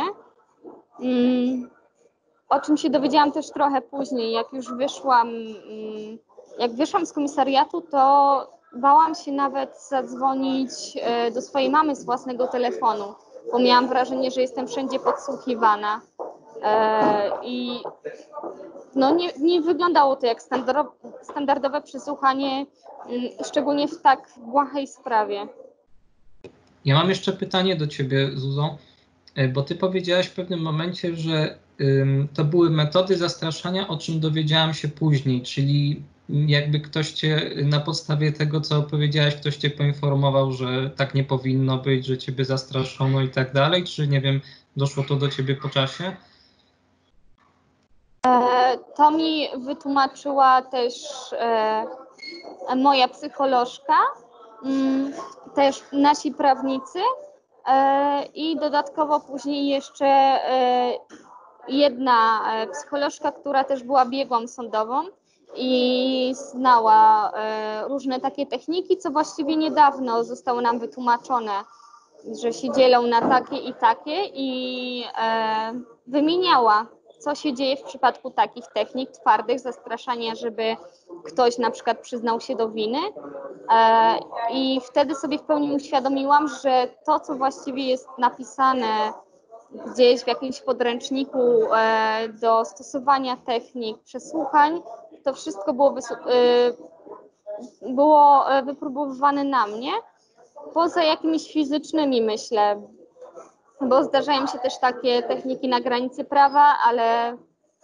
o czym się dowiedziałam też trochę później, jak już wyszłam z komisariatu, to bałam się nawet zadzwonić do swojej mamy z własnego telefonu, bo miałam wrażenie, że jestem wszędzie podsłuchiwana. I no nie wyglądało to jak standardowe przesłuchanie, szczególnie w tak błahej sprawie. Ja mam jeszcze pytanie do ciebie, Zuzo, bo ty powiedziałaś w pewnym momencie, że to były metody zastraszania, o czym dowiedziałam się później, czyli jakby ktoś cię na podstawie tego, co opowiedziałaś, ktoś cię poinformował, że tak nie powinno być, że ciebie zastraszono i tak dalej, czy nie wiem, doszło to do ciebie po czasie? To mi wytłumaczyła też moja psycholożka, też nasi prawnicy i dodatkowo później jeszcze jedna psycholożka, która też była biegłą sądową i znała różne takie techniki, co właściwie niedawno zostało nam wytłumaczone, że się dzielą na takie i wymieniała, co się dzieje w przypadku takich technik twardych zastraszania, żeby ktoś na przykład przyznał się do winy. I wtedy sobie w pełni uświadomiłam, że to, co właściwie jest napisane gdzieś w jakimś podręczniku do stosowania technik przesłuchań, to wszystko było wypróbowywane na mnie, poza jakimiś fizycznymi, myślę, bo zdarzają się też takie techniki na granicy prawa, ale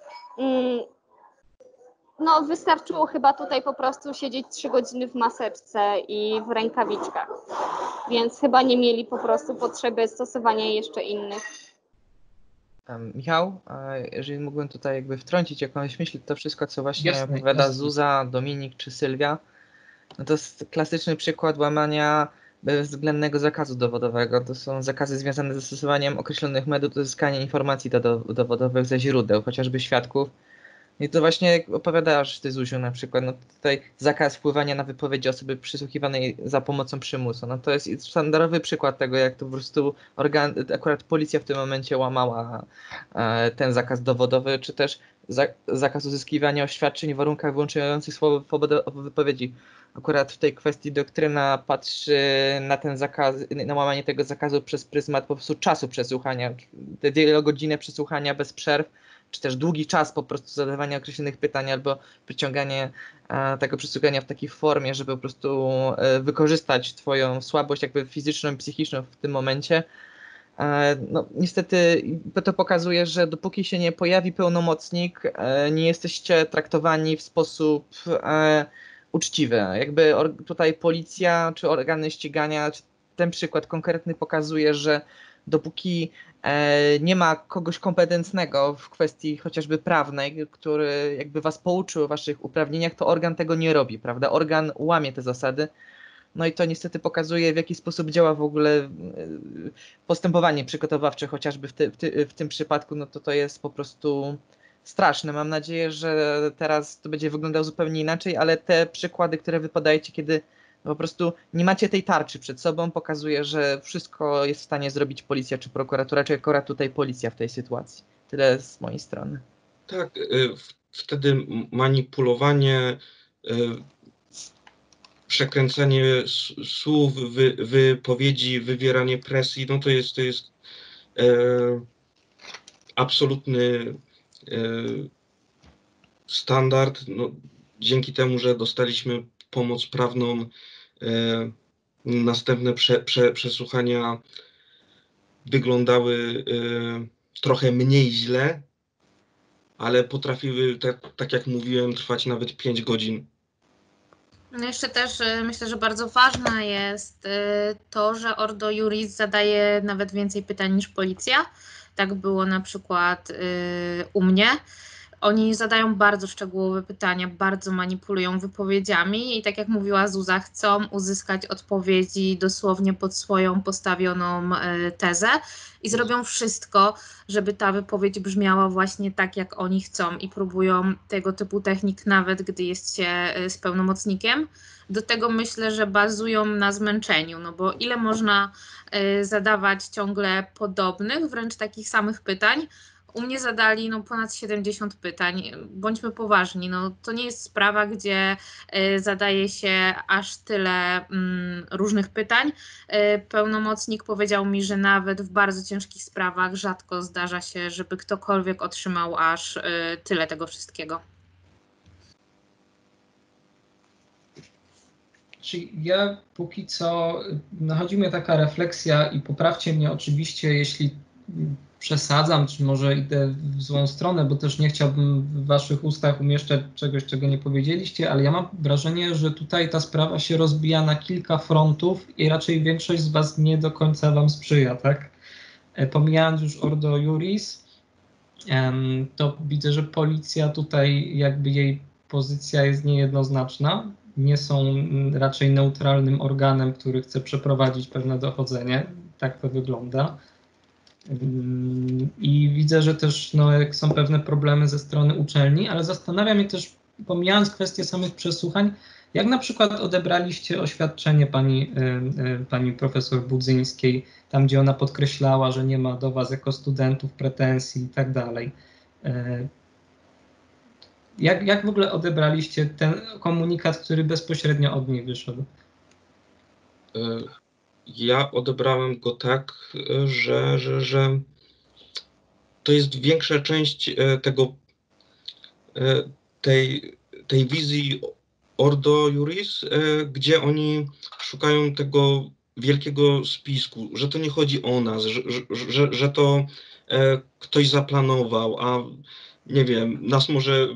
no, wystarczyło chyba tutaj po prostu siedzieć 3 godziny w maseczce i w rękawiczkach, więc chyba nie mieli po prostu potrzeby stosowania jeszcze innych. Michał, jeżeli mógłbym tutaj jakby wtrącić jakąś myśl, to wszystko, co właśnie Jasne, opowiada jasne. Zuza, Dominik czy Sylwia, no to jest klasyczny przykład łamania bezwzględnego zakazu dowodowego. To są zakazy związane ze stosowaniem określonych metod uzyskania informacji dowodowych ze źródeł, chociażby świadków. I to właśnie jak opowiadasz ty, Zuziu, na przykład, no tutaj zakaz wpływania na wypowiedzi osoby przysłuchiwanej za pomocą przymusu. No to jest standardowy przykład tego, jak to po prostu akurat policja w tym momencie łamała ten zakaz dowodowy, czy też zakaz uzyskiwania oświadczeń w warunkach wyłączających swobodę wypowiedzi. Akurat w tej kwestii doktryna patrzy na ten zakaz, na łamanie tego zakazu przez pryzmat po prostu czasu przesłuchania. Te wielogodzinne przesłuchania bez przerw, czy też długi czas po prostu zadawania określonych pytań albo wyciąganie tego przesłuchania w takiej formie, żeby po prostu wykorzystać twoją słabość jakby fizyczną i psychiczną w tym momencie. No, niestety to pokazuje, że dopóki się nie pojawi pełnomocnik, nie jesteście traktowani w sposób uczciwy. Jakby tutaj policja czy organy ścigania, czy ten przykład konkretny pokazuje, że dopóki nie ma kogoś kompetentnego w kwestii chociażby prawnej, który jakby was pouczył o waszych uprawnieniach, to organ tego nie robi, prawda? Organ łamie te zasady. No i to niestety pokazuje, w jaki sposób działa w ogóle postępowanie przygotowawcze, chociażby w tym przypadku, no to jest po prostu straszne. Mam nadzieję, że teraz to będzie wyglądało zupełnie inaczej, ale te przykłady, które wy podajecie, kiedy po prostu nie macie tej tarczy przed sobą, pokazuje, że wszystko jest w stanie zrobić policja czy prokuratura, czy akurat tutaj policja w tej sytuacji. Tyle z mojej strony. Tak, wtedy manipulowanie, przekręcanie słów, wypowiedzi, wywieranie presji, no to jest absolutny standard. No, dzięki temu, że dostaliśmy pomoc prawną, następne przesłuchania wyglądały trochę mniej źle, ale potrafiły, tak jak mówiłem, trwać nawet 5 godzin. No jeszcze też myślę, że bardzo ważne jest to, że Ordo Iuris zadaje nawet więcej pytań niż policja. Tak było na przykład u mnie. Oni zadają bardzo szczegółowe pytania, bardzo manipulują wypowiedziami i tak jak mówiła Zuza, chcą uzyskać odpowiedzi dosłownie pod swoją postawioną tezę i zrobią wszystko, żeby ta wypowiedź brzmiała właśnie tak, jak oni chcą i próbują tego typu technik nawet, gdy jest się z pełnomocnikiem. Do tego myślę, że bazują na zmęczeniu, no bo ile można zadawać ciągle podobnych, wręcz takich samych pytań. U mnie zadali ponad 70 pytań. Bądźmy poważni, to nie jest sprawa, gdzie zadaje się aż tyle różnych pytań. Pełnomocnik powiedział mi, że nawet w bardzo ciężkich sprawach rzadko zdarza się, żeby ktokolwiek otrzymał aż tyle tego wszystkiego. Czyli ja póki co nachodzi mnie taka refleksja i poprawcie mnie oczywiście, jeśli przesadzam, czy może idę w złą stronę, bo też nie chciałbym w waszych ustach umieszczać czegoś, czego nie powiedzieliście, ale ja mam wrażenie, że tutaj ta sprawa się rozbija na kilka frontów i raczej większość z was nie do końca wam sprzyja, tak? Pomijając już Ordo Iuris, to widzę, że policja tutaj jakby jej pozycja jest niejednoznaczna. Nie są raczej neutralnym organem, który chce przeprowadzić pewne dochodzenie. Tak to wygląda. I widzę, że też są pewne problemy ze strony uczelni, ale zastanawia mnie też, pomijając kwestię samych przesłuchań, jak na przykład odebraliście oświadczenie pani profesor Budzyńskiej, tam gdzie ona podkreślała, że nie ma do was jako studentów pretensji i tak dalej. Jak w ogóle odebraliście ten komunikat, który bezpośrednio od niej wyszedł? Ja odebrałem go tak, że to jest większa część tej wizji Ordo Iuris, gdzie oni szukają tego wielkiego spisku, że to nie chodzi o nas, że to ktoś zaplanował, a nie wiem, nas może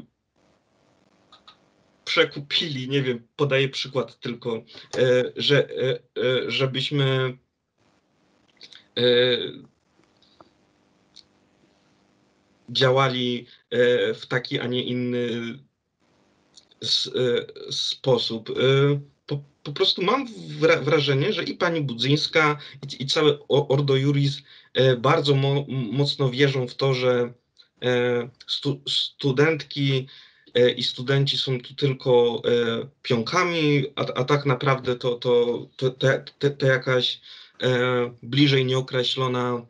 przekupili, nie wiem, podaję przykład tylko, żebyśmy działali w taki, a nie inny sposób. Po prostu mam wrażenie, że i pani Budzyńska, i całe Ordo Iuris bardzo mocno wierzą w to, że studentki i studenci są tu tylko pionkami, a tak naprawdę to jakaś bliżej nieokreślona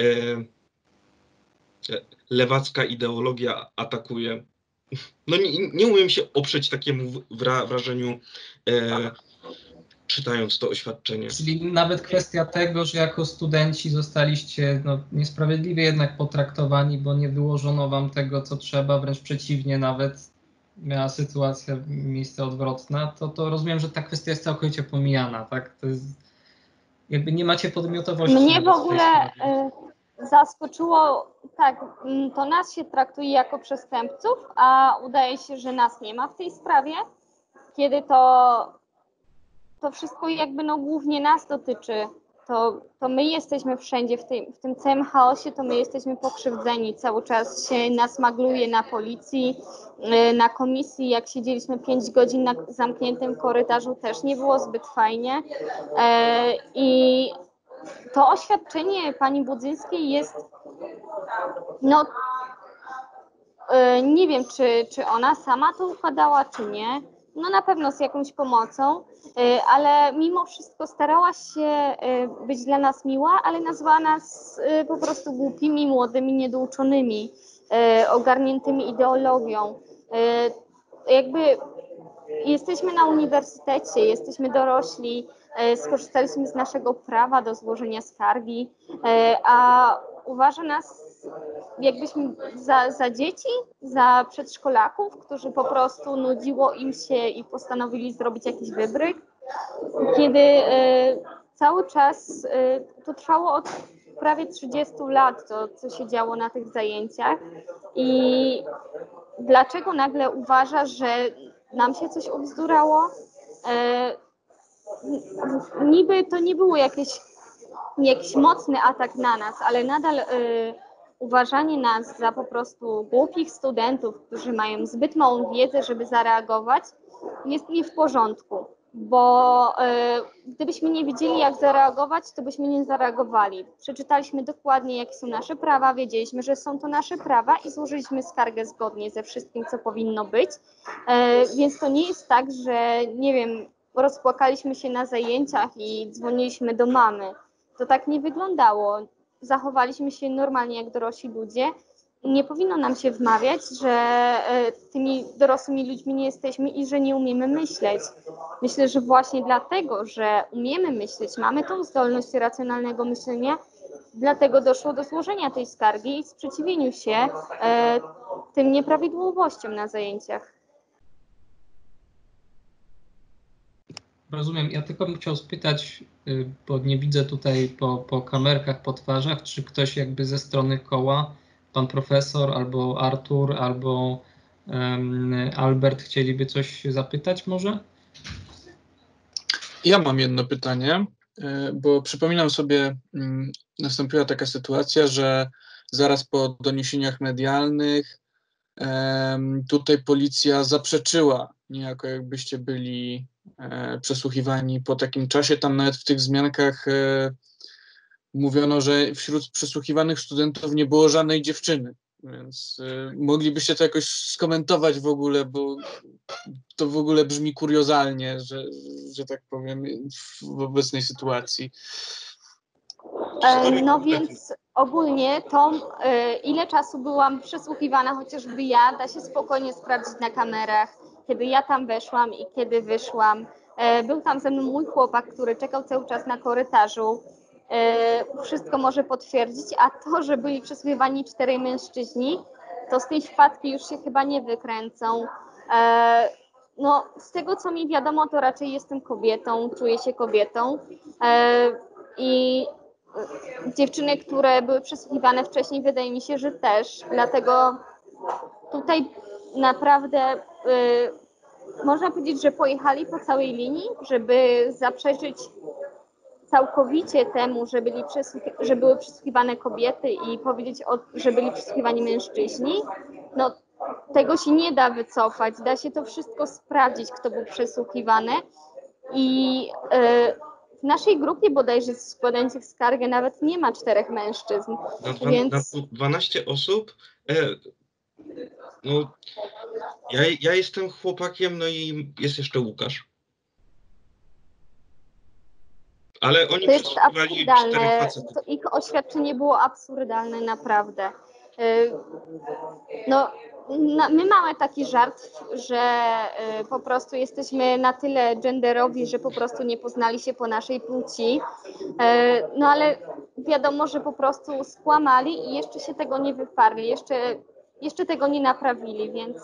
lewacka ideologia atakuje. No nie umiem się oprzeć takiemu wrażeniu, czytając to oświadczenie. Czyli nawet kwestia tego, że jako studenci zostaliście niesprawiedliwie jednak potraktowani, bo nie wyłożono wam tego, co trzeba, wręcz przeciwnie, nawet miała sytuacja miejsce odwrotna, to rozumiem, że ta kwestia jest całkowicie pomijana, tak? To jest, jakby nie macie podmiotowości. Mnie w ogóle zaskoczyło, tak, to nas się traktuje jako przestępców, a udaje się, że nas nie ma w tej sprawie, kiedy to wszystko jakby głównie nas dotyczy. to my jesteśmy wszędzie, w tym całym chaosie, to my jesteśmy pokrzywdzeni. Cały czas się nas magluje na policji, na komisji. Jak siedzieliśmy 5 godzin na zamkniętym korytarzu, też nie było zbyt fajnie. I to oświadczenie pani Budzyńskiej jest, no nie wiem, czy ona sama to układała, czy nie. No na pewno z jakąś pomocą, ale mimo wszystko starała się być dla nas miła, ale nazwała nas po prostu głupimi, młodymi, niedouczonymi, ogarniętymi ideologią. Jakby jesteśmy na uniwersytecie, jesteśmy dorośli, skorzystaliśmy z naszego prawa do złożenia skargi, a uważa nas jakbyśmy za dzieci, za przedszkolaków, którzy po prostu nudziło im się i postanowili zrobić jakiś wybryk, kiedy cały czas to trwało od prawie 30 lat, to co się działo na tych zajęciach i dlaczego nagle uważa, że nam się coś ubzdurało? Niby to nie było jakiś mocny atak na nas, ale nadal uważanie nas za po prostu głupich studentów, którzy mają zbyt małą wiedzę, żeby zareagować, jest nie w porządku, bo gdybyśmy nie wiedzieli, jak zareagować, to byśmy nie zareagowali. Przeczytaliśmy dokładnie, jakie są nasze prawa, wiedzieliśmy, że są to nasze prawa i złożyliśmy skargę zgodnie ze wszystkim, co powinno być, więc to nie jest tak, że nie wiem, rozpłakaliśmy się na zajęciach i dzwoniliśmy do mamy. To tak nie wyglądało. Zachowaliśmy się normalnie jak dorośli ludzie. Nie powinno nam się wmawiać, że tymi dorosłymi ludźmi nie jesteśmy i że nie umiemy myśleć. Myślę, że właśnie dlatego, że umiemy myśleć, mamy tą zdolność racjonalnego myślenia, dlatego doszło do złożenia tej skargi i sprzeciwieniu się tym nieprawidłowościom na zajęciach. Rozumiem. Ja tylko bym chciał spytać, bo nie widzę tutaj po kamerkach, po twarzach, czy ktoś jakby ze strony koła, pan profesor, albo Artur, albo Albert chcieliby coś zapytać może? Ja mam jedno pytanie, bo przypominam sobie, nastąpiła taka sytuacja, że zaraz po doniesieniach medialnych tutaj policja zaprzeczyła, niejako jakbyście byli przesłuchiwani po takim czasie. Tam nawet w tych wzmiankach mówiono, że wśród przesłuchiwanych studentów nie było żadnej dziewczyny. Więc moglibyście to jakoś skomentować w ogóle, bo to w ogóle brzmi kuriozalnie, że tak powiem, w obecnej sytuacji. No więc ogólnie to, ile czasu byłam przesłuchiwana, chociażby ja, da się spokojnie sprawdzić na kamerach, kiedy ja tam weszłam i kiedy wyszłam. Był tam ze mną mój chłopak, który czekał cały czas na korytarzu. Wszystko może potwierdzić, a to, że byli przesłuchiwani 4 mężczyźni, to z tej wpadki już się chyba nie wykręcą. No, z tego, co mi wiadomo, to raczej jestem kobietą, czuję się kobietą i dziewczyny, które były przesłuchiwane wcześniej, wydaje mi się, że też, dlatego tutaj naprawdę można powiedzieć, że pojechali po całej linii, żeby zaprzeczyć całkowicie temu, że były przesłuchiwane kobiety i powiedzieć, że byli przesłuchiwani mężczyźni. No, tego się nie da wycofać, da się to wszystko sprawdzić, kto był przesłuchiwany i w naszej grupie bodajże składających skargę nawet nie ma 4 mężczyzn, więc... Na 12 osób, no, ja jestem chłopakiem, no i jest jeszcze Łukasz. Ale oni To jest przesłuchiwali 4 absurdalne, facetów. to ich oświadczenie było absurdalne, naprawdę. No, my mamy taki żart, że po prostu jesteśmy na tyle genderowi, że po prostu nie poznali się po naszej płci, no ale wiadomo, że po prostu skłamali i jeszcze się tego nie wyparli, jeszcze tego nie naprawili, więc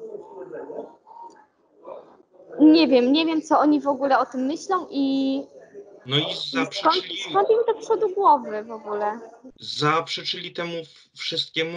nie wiem, co oni w ogóle o tym myślą i No i skąd im to przyszło do głowy w ogóle? zaprzeczyli temu wszystkiemu,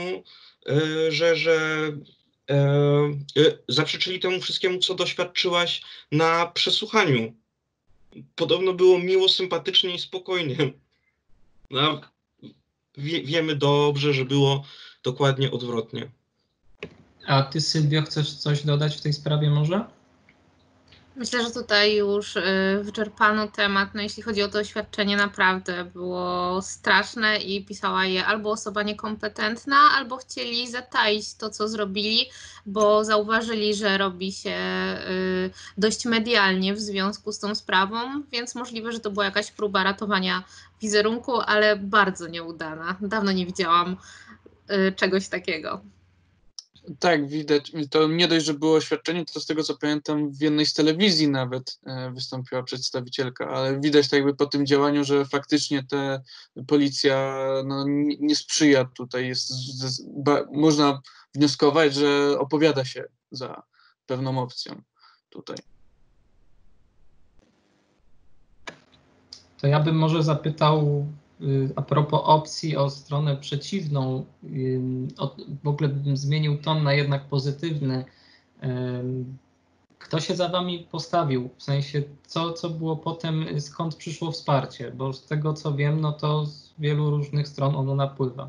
zaprzeczyli temu wszystkiemu, co doświadczyłaś na przesłuchaniu. podobno było miło, sympatycznie i spokojnie. No, wiemy dobrze, że było dokładnie odwrotnie. A ty, Sylwio, chcesz coś dodać w tej sprawie może? Myślę, że tutaj już wyczerpano temat. No, jeśli chodzi o to oświadczenie, naprawdę było straszne i pisała je albo osoba niekompetentna, albo chcieli zataić to, co zrobili, bo zauważyli, że robi się dość medialnie w związku z tą sprawą, więc możliwe, że to była jakaś próba ratowania wizerunku, ale bardzo nieudana. Dawno nie widziałam czegoś takiego. Tak, widać. To nie dość, że było oświadczenie, to z tego co pamiętam w jednej z telewizji nawet wystąpiła przedstawicielka, ale widać tak jakby po tym działaniu, że faktycznie policja no, nie sprzyja tutaj. Można wnioskować, że opowiada się za pewną opcją tutaj. To ja bym może zapytał a propos opcji o stronę przeciwną. W ogóle bym zmienił ton na jednak pozytywny. Kto się za wami postawił? W sensie, co było potem, skąd przyszło wsparcie? Bo z tego, co wiem, no to z wielu różnych stron ono napływa.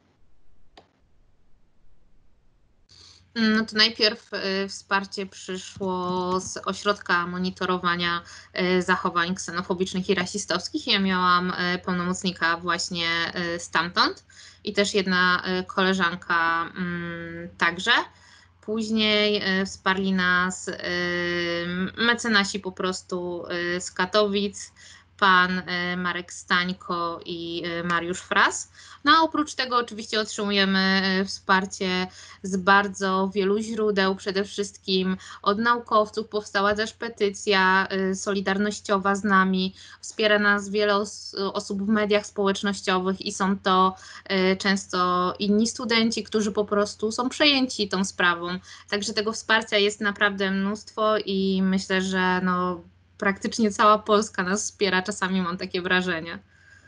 No to najpierw wsparcie przyszło z ośrodka monitorowania zachowań ksenofobicznych i rasistowskich. Ja miałam pełnomocnika właśnie stamtąd i też jedna koleżanka także. Później wsparli nas mecenasi po prostu z Katowic, pan Marek Stańko i Mariusz Fras. No a oprócz tego oczywiście otrzymujemy wsparcie z bardzo wielu źródeł, przede wszystkim od naukowców. Powstała też petycja solidarnościowa z nami, wspiera nas wiele osób w mediach społecznościowych i są to często inni studenci, którzy po prostu są przejęci tą sprawą. Także tego wsparcia jest naprawdę mnóstwo i myślę, że no, praktycznie cała Polska nas wspiera, czasami mam takie wrażenie.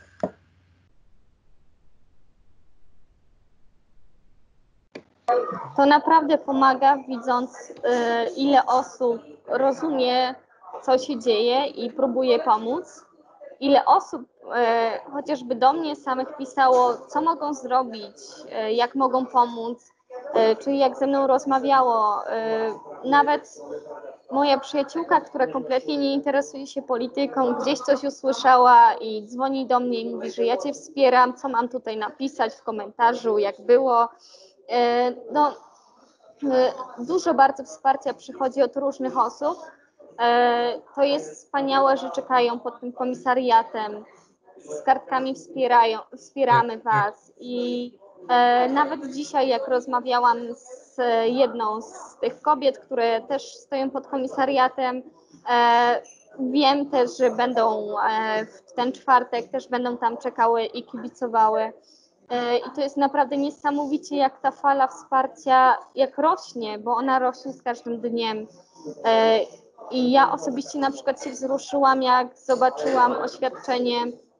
To naprawdę pomaga, widząc ile osób rozumie, co się dzieje i próbuje pomóc. Ile osób chociażby do mnie samych pisało, co mogą zrobić, jak mogą pomóc, czy jak ze mną rozmawiało. Nawet moja przyjaciółka, która kompletnie nie interesuje się polityką, gdzieś coś usłyszała i dzwoni do mnie i mówi, że ja Cię wspieram, co mam tutaj napisać w komentarzu, jak było. No, dużo bardzo wsparcia przychodzi od różnych osób. To jest wspaniałe, że czekają pod tym komisariatem, z kartkami wspieramy Was i nawet dzisiaj, jak rozmawiałam z jedną z tych kobiet, które też stoją pod komisariatem, wiem też, że będą w ten czwartek, też będą tam czekały i kibicowały. I to jest naprawdę niesamowicie, jak ta fala wsparcia, jak rośnie, bo ona rośnie z każdym dniem. I ja osobiście na przykład się wzruszyłam, jak zobaczyłam oświadczenie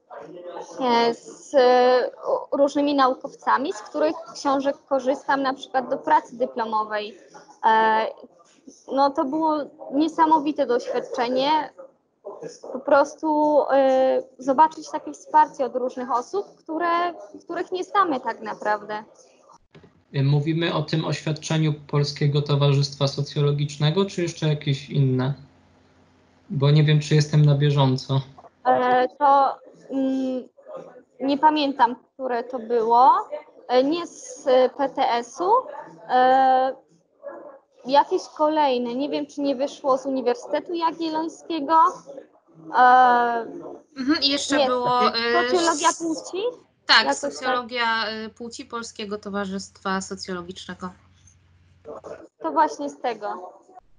z różnymi naukowcami, z których książek korzystam na przykład do pracy dyplomowej. No to było niesamowite doświadczenie. Po prostu zobaczyć takie wsparcie od różnych osób, których nie znamy tak naprawdę. Mówimy o tym oświadczeniu Polskiego Towarzystwa Socjologicznego, czy jeszcze jakieś inne? Bo nie wiem, czy jestem na bieżąco. To nie pamiętam, które to było. Nie z PTS-u. Jakieś kolejne. Nie wiem, czy nie wyszło z Uniwersytetu Jagiellońskiego. I jeszcze Nie, było... Socjologia płci? Tak, Jakoś socjologia płci Polskiego Towarzystwa Socjologicznego. To właśnie z tego.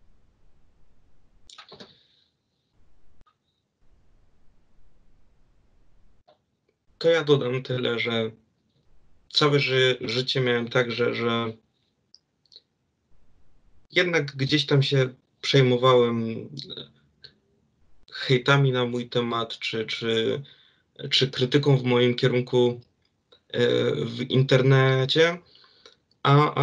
To ja dodam tyle, że całe życie miałem tak, że jednak gdzieś tam się przejmowałem hejtami na mój temat, czy krytyką w moim kierunku w internecie, a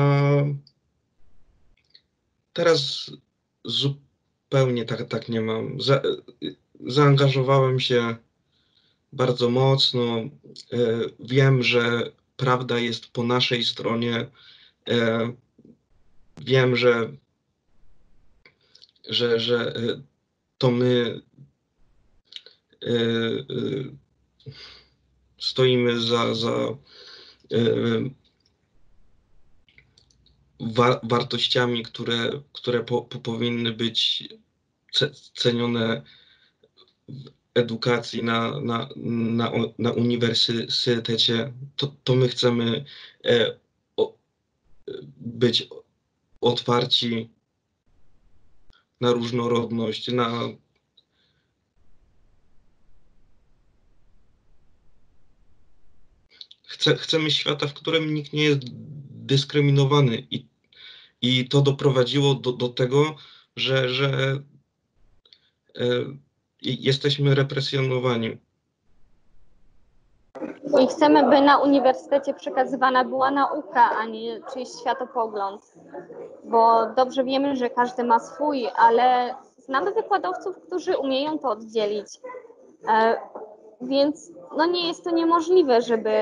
teraz zupełnie tak nie mam. zaangażowałem się bardzo mocno. Wiem, że prawda jest po naszej stronie. Wiem, że to my stoimy za wartościami, które powinny być cenione w edukacji na uniwersytecie. To my chcemy być otwarci na różnorodność, Chcemy świata, w którym nikt nie jest dyskryminowany i to doprowadziło do tego, że jesteśmy represjonowani. I chcemy, by na uniwersytecie przekazywana była nauka, a nie czyjś światopogląd. Bo dobrze wiemy, że każdy ma swój, ale znamy wykładowców, którzy umieją to oddzielić. Więc no nie jest to niemożliwe,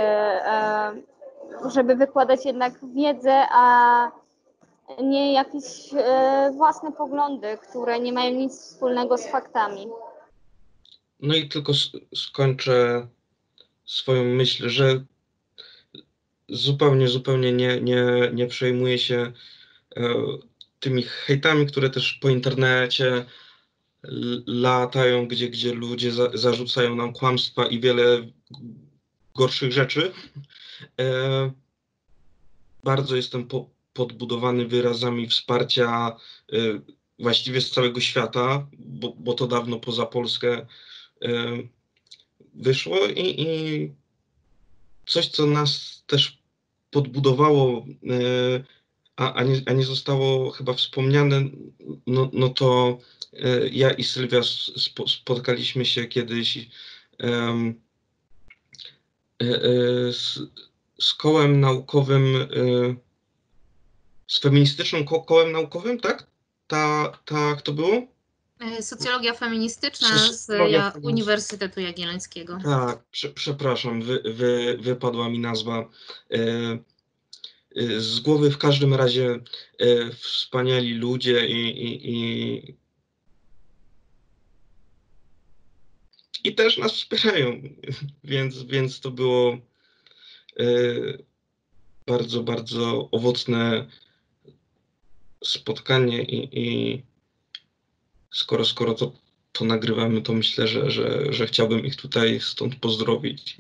żeby wykładać jednak wiedzę, a nie jakieś własne poglądy, które nie mają nic wspólnego z faktami. No i tylko skończę swoją myśl, że zupełnie nie przejmuję się tymi hejtami, które też po internecie latają, gdzie ludzie zarzucają nam kłamstwa i wiele gorszych rzeczy. Bardzo jestem podbudowany wyrazami wsparcia właściwie z całego świata, bo to dawno poza Polskę wyszło i coś, co nas też podbudowało, a nie zostało chyba wspomniane, no to ja i Sylwia spotkaliśmy się kiedyś z kołem naukowym, z feministycznym kołem naukowym, tak? Tak to było? Socjologia feministyczna Socjologia z Uniwersytetu Jagiellońskiego. Tak, przepraszam, wypadła mi nazwa z głowy. W każdym razie wspaniali ludzie i też nas wspierają, więc to było bardzo, bardzo owocne spotkanie i skoro to nagrywamy, to myślę, że chciałbym ich tutaj stąd pozdrowić.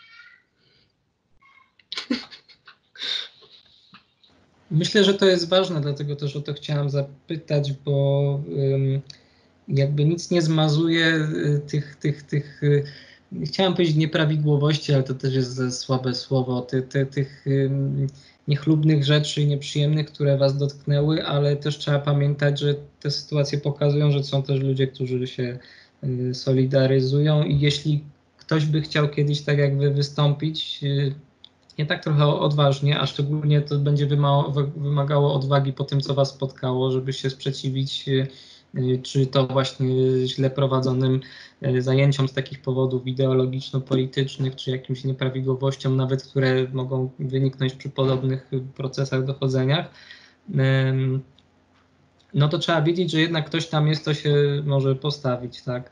Myślę, że to jest ważne, dlatego też o to chciałam zapytać, bo jakby nic nie zmazuje tych chciałam powiedzieć nieprawidłowości, ale to też jest za słabe słowo, tych niechlubnych rzeczy i nieprzyjemnych, które was dotknęły, ale też trzeba pamiętać, że te sytuacje pokazują, że są też ludzie, którzy się solidaryzują i jeśli ktoś by chciał kiedyś tak jak wy wystąpić, nie tak trochę odważnie, a szczególnie to będzie wymagało odwagi po tym, co was spotkało, żeby się sprzeciwić czy to właśnie źle prowadzonym zajęciom z takich powodów ideologiczno-politycznych, czy jakimś nieprawidłowościom, nawet które mogą wyniknąć przy podobnych procesach, dochodzeniach, no to trzeba wiedzieć, że jednak ktoś tam jest, to się może postawić, tak.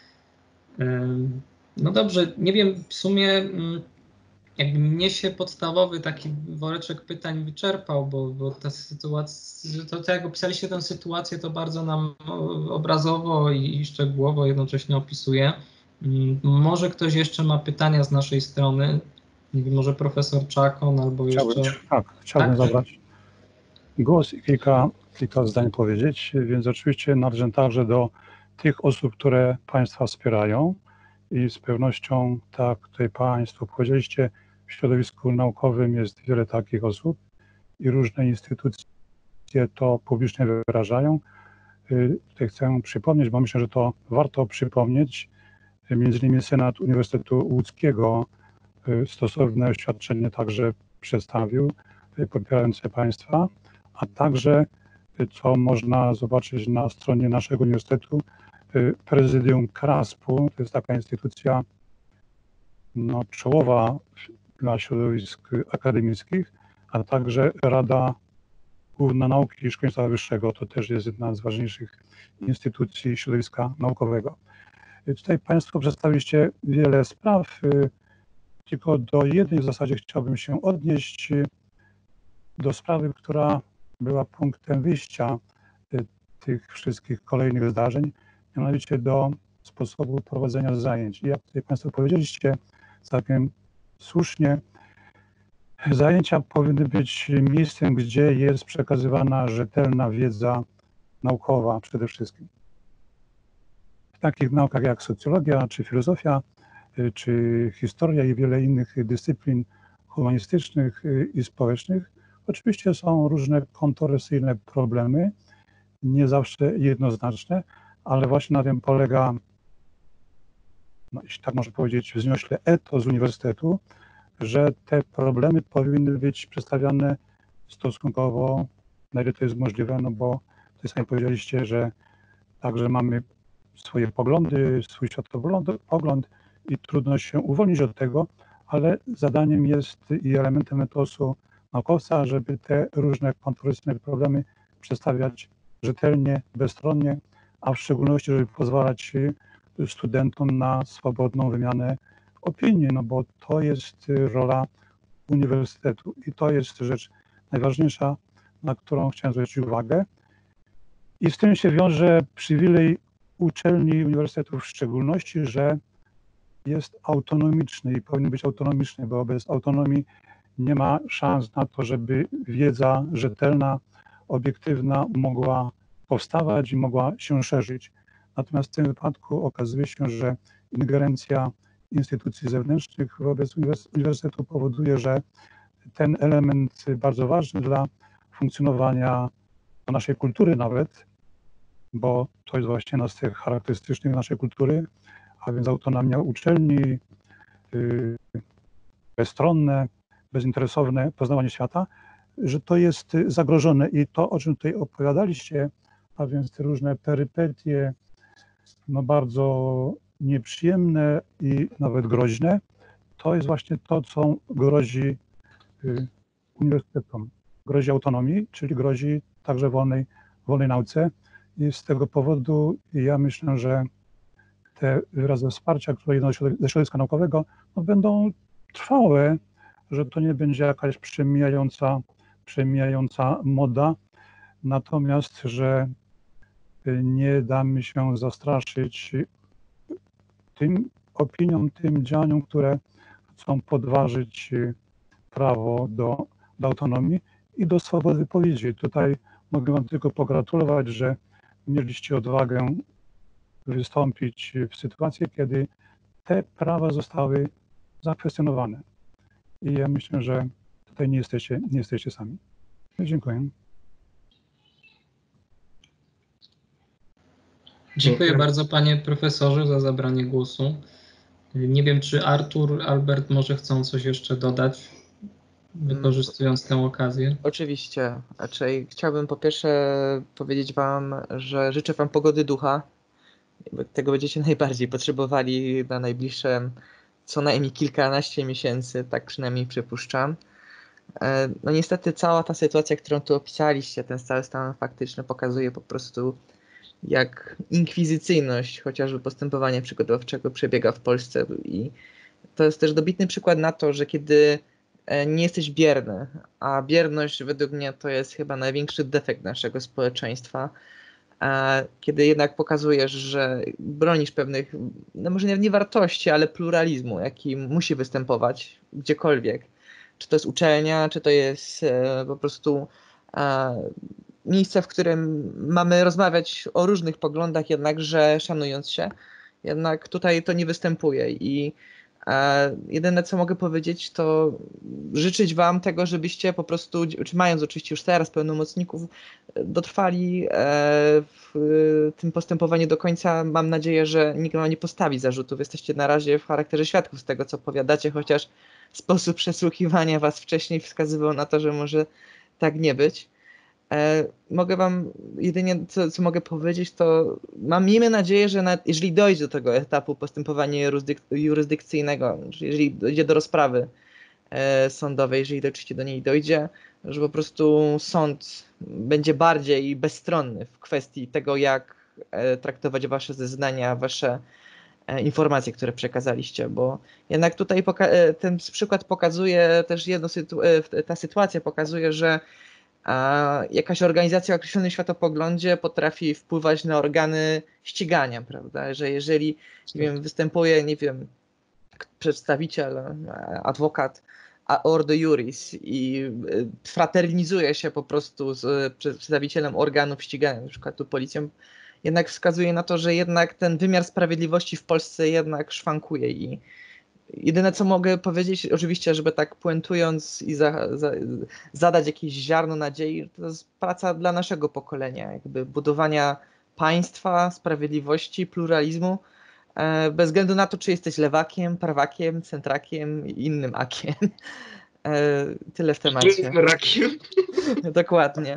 No dobrze, nie wiem, w sumie jakby mnie się podstawowy taki woreczek pytań wyczerpał, bo ta sytuacja, to jak opisaliście tę sytuację, to bardzo nam obrazowo i szczegółowo jednocześnie opisuje. Może ktoś jeszcze ma pytania z naszej strony? Nie wiem, może profesor Czakon albo jeszcze... Chciałbym zabrać głos i kilka zdań powiedzieć, więc oczywiście należę także do tych osób, które Państwa wspierają i z pewnością, tak tutaj Państwo powiedzieliście, w środowisku naukowym jest wiele takich osób i różne instytucje to publicznie wyrażają. Tutaj chcę przypomnieć, bo myślę, że to warto przypomnieć, między innymi Senat Uniwersytetu Łódzkiego stosowne oświadczenie także przedstawił, popierające Państwa, a także, co można zobaczyć na stronie naszego uniwersytetu, Prezydium KRASP-u, to jest taka instytucja no, czołowa dla środowisk akademickich, a także Rada Główna Nauki i Szkolnictwa Wyższego, to też jest jedna z ważniejszych instytucji środowiska naukowego. Tutaj Państwo przedstawiliście wiele spraw, tylko do jednej w zasadzie chciałbym się odnieść, do sprawy, która była punktem wyjścia tych wszystkich kolejnych zdarzeń, mianowicie do sposobu prowadzenia zajęć. I jak tutaj Państwo powiedzieliście całkiem słusznie, zajęcia powinny być miejscem, gdzie jest przekazywana rzetelna wiedza naukowa przede wszystkim. W takich naukach jak socjologia, czy filozofia, czy historia i wiele innych dyscyplin humanistycznych i społecznych, oczywiście są różne kontrowersyjne problemy, nie zawsze jednoznaczne, ale właśnie na tym polega, no, jeśli tak można powiedzieć, wzniośle etos uniwersytetu, że te problemy powinny być przedstawiane stosunkowo, na ile to jest możliwe, no bo tutaj sami powiedzieliście, że także mamy swoje poglądy, swój światopogląd i trudno się uwolnić od tego, ale zadaniem jest i elementem etosu naukowca, żeby te różne kontrowersyjne problemy przedstawiać rzetelnie, bezstronnie, a w szczególności, żeby pozwalać studentom na swobodną wymianę opinii, no bo to jest rola uniwersytetu i to jest rzecz najważniejsza, na którą chciałem zwrócić uwagę. I z tym się wiąże przywilej uczelni, uniwersytetów w szczególności, że jest autonomiczny i powinien być autonomiczny, bo bez autonomii nie ma szans na to, żeby wiedza rzetelna, obiektywna mogła powstawać i mogła się szerzyć. Natomiast w tym wypadku okazuje się, że ingerencja instytucji zewnętrznych wobec uniwersytetu powoduje, że ten element bardzo ważny dla funkcjonowania naszej kultury nawet, bo to jest właśnie jedna z cech charakterystycznych naszej kultury, a więc autonomia uczelni, bezstronne, bezinteresowne poznawanie świata, że to jest zagrożone i to, o czym tutaj opowiadaliście, a więc te różne perypetie, no bardzo nieprzyjemne i nawet groźne, to jest właśnie to, co grozi uniwersytetom. Grozi autonomii, czyli grozi także wolnej nauce i z tego powodu ja myślę, że te wyrazy wsparcia, które idą ze środowiska naukowego, no będą trwałe, że to nie będzie jakaś przemijająca moda, natomiast, że nie damy się zastraszyć tym opiniom, tym działaniom, które chcą podważyć prawo do autonomii i do swobody wypowiedzi. Tutaj mogę Wam tylko pogratulować, że mieliście odwagę wystąpić w sytuacji, kiedy te prawa zostały zakwestionowane. I ja myślę, że tutaj nie jesteście sami. Dziękuję. Dziękuję bardzo, panie profesorze, za zabranie głosu. Nie wiem, czy Artur, Albert może chcą coś jeszcze dodać, wykorzystując tę okazję. Oczywiście. Raczej chciałbym po pierwsze powiedzieć Wam, że życzę Wam pogody ducha. Tego będziecie najbardziej potrzebowali na najbliższe co najmniej kilkanaście miesięcy, tak przynajmniej przypuszczam. No niestety cała ta sytuacja, którą tu opisaliście, ten cały stan faktyczny pokazuje po prostu, jak inkwizycyjność chociażby postępowania przygotowawczego przebiega w Polsce i to jest też dobitny przykład na to, że kiedy nie jesteś bierny, a bierność według mnie to jest chyba największy defekt naszego społeczeństwa, kiedy jednak pokazujesz, że bronisz pewnych, no może nie wartości, ale pluralizmu, jaki musi występować gdziekolwiek. Czy to jest uczelnia, czy to jest po prostu miejsce, w którym mamy rozmawiać o różnych poglądach, jednakże szanując się, jednak tutaj to nie występuje i jedyne co mogę powiedzieć, to życzyć Wam tego, żebyście po prostu, czy mając oczywiście już teraz pełnomocników, dotrwali w tym postępowaniu do końca. Mam nadzieję, że nikt Wam nie postawi zarzutów. Jesteście na razie w charakterze świadków z tego, co opowiadacie, chociaż sposób przesłuchiwania Was wcześniej wskazywał na to, że może tak nie być. Mogę wam jedynie, co mogę powiedzieć, to miejmy nadzieję, że jeżeli dojdzie do tego etapu postępowania jurysdykcyjnego, czyli jeżeli dojdzie do rozprawy sądowej, jeżeli oczywiście do niej dojdzie, że po prostu sąd będzie bardziej bezstronny w kwestii tego, jak traktować wasze zeznania, wasze informacje, które przekazaliście, bo jednak tutaj ten przykład pokazuje też ta sytuacja pokazuje, że jakaś organizacja o określonym światopoglądzie potrafi wpływać na organy ścigania, prawda, że jeżeli, nie wiem, występuje, nie wiem, przedstawiciel, adwokat Ordo Iuris i fraternizuje się po prostu z przedstawicielem organów ścigania, na przykład tu policją, jednak wskazuje na to, że jednak ten wymiar sprawiedliwości w Polsce jednak szwankuje i jedyne co mogę powiedzieć, oczywiście, żeby tak puentując i zadać jakieś ziarno nadziei, to jest praca dla naszego pokolenia, jakby budowania państwa, sprawiedliwości, pluralizmu, bez względu na to, czy jesteś lewakiem, prawakiem, centrakiem i innym akiem. Tyle w temacie. Rakiem. Dokładnie.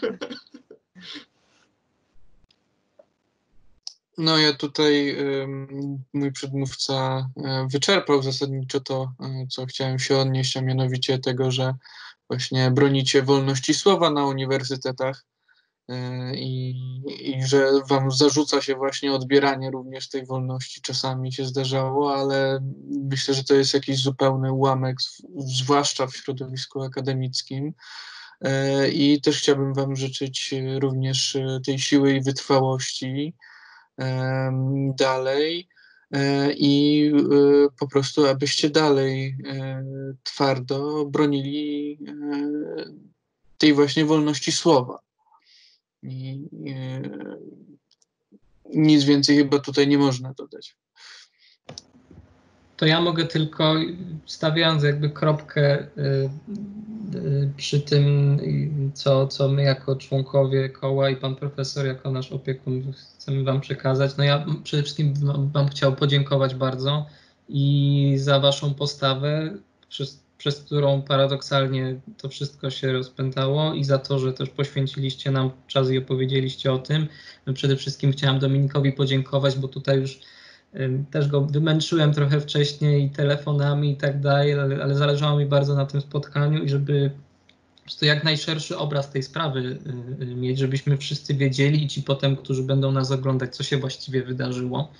No ja tutaj mój przedmówca wyczerpał zasadniczo to, co chciałem się odnieść, a mianowicie tego, że właśnie bronicie wolności słowa na uniwersytetach i że wam zarzuca się właśnie odbieranie również tej wolności. Czasami się zdarzało, ale myślę, że to jest jakiś zupełny ułamek, zwłaszcza w środowisku akademickim. I też chciałbym wam życzyć również tej siły i wytrwałości dalej i po prostu abyście dalej twardo bronili tej właśnie wolności słowa. I nic więcej chyba tutaj nie można dodać. To ja mogę tylko, stawiając jakby kropkę przy tym, co my jako członkowie koła i pan profesor jako nasz opiekun chcemy wam przekazać. No ja przede wszystkim wam chciał podziękować bardzo i za waszą postawę, przez którą paradoksalnie to wszystko się rozpętało i za to, że też poświęciliście nam czas i opowiedzieliście o tym. No przede wszystkim chciałem Dominikowi podziękować, bo tutaj już też go wymęczyłem trochę wcześniej telefonami i tak dalej, ale zależało mi bardzo na tym spotkaniu i żeby po prostu jak najszerszy obraz tej sprawy mieć, żebyśmy wszyscy wiedzieli i ci potem, którzy będą nas oglądać, co się właściwie wydarzyło.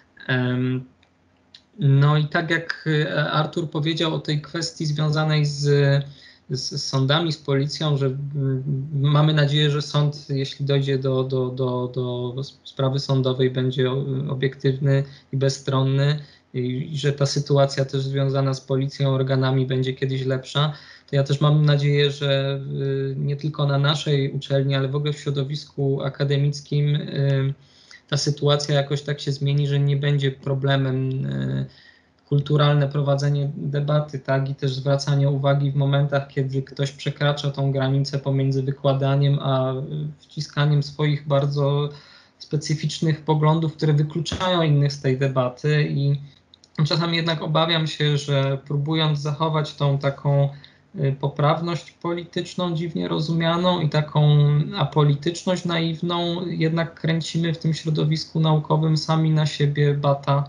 No i tak jak Artur powiedział o tej kwestii związanej z sądami, z policją, że mamy nadzieję, że sąd, jeśli dojdzie do sprawy sądowej, będzie obiektywny i bezstronny i że ta sytuacja też związana z policją, organami będzie kiedyś lepsza. To ja też mam nadzieję, że nie tylko na naszej uczelni, ale w ogóle w środowisku akademickim ta sytuacja jakoś tak się zmieni, że nie będzie problemem kulturalne prowadzenie debaty, tak, i też zwracanie uwagi w momentach, kiedy ktoś przekracza tą granicę pomiędzy wykładaniem a wciskaniem swoich bardzo specyficznych poglądów, które wykluczają innych z tej debaty i czasami jednak obawiam się, że próbując zachować tą taką poprawność polityczną dziwnie rozumianą i taką apolityczność naiwną, jednak kręcimy w tym środowisku naukowym sami na siebie bata.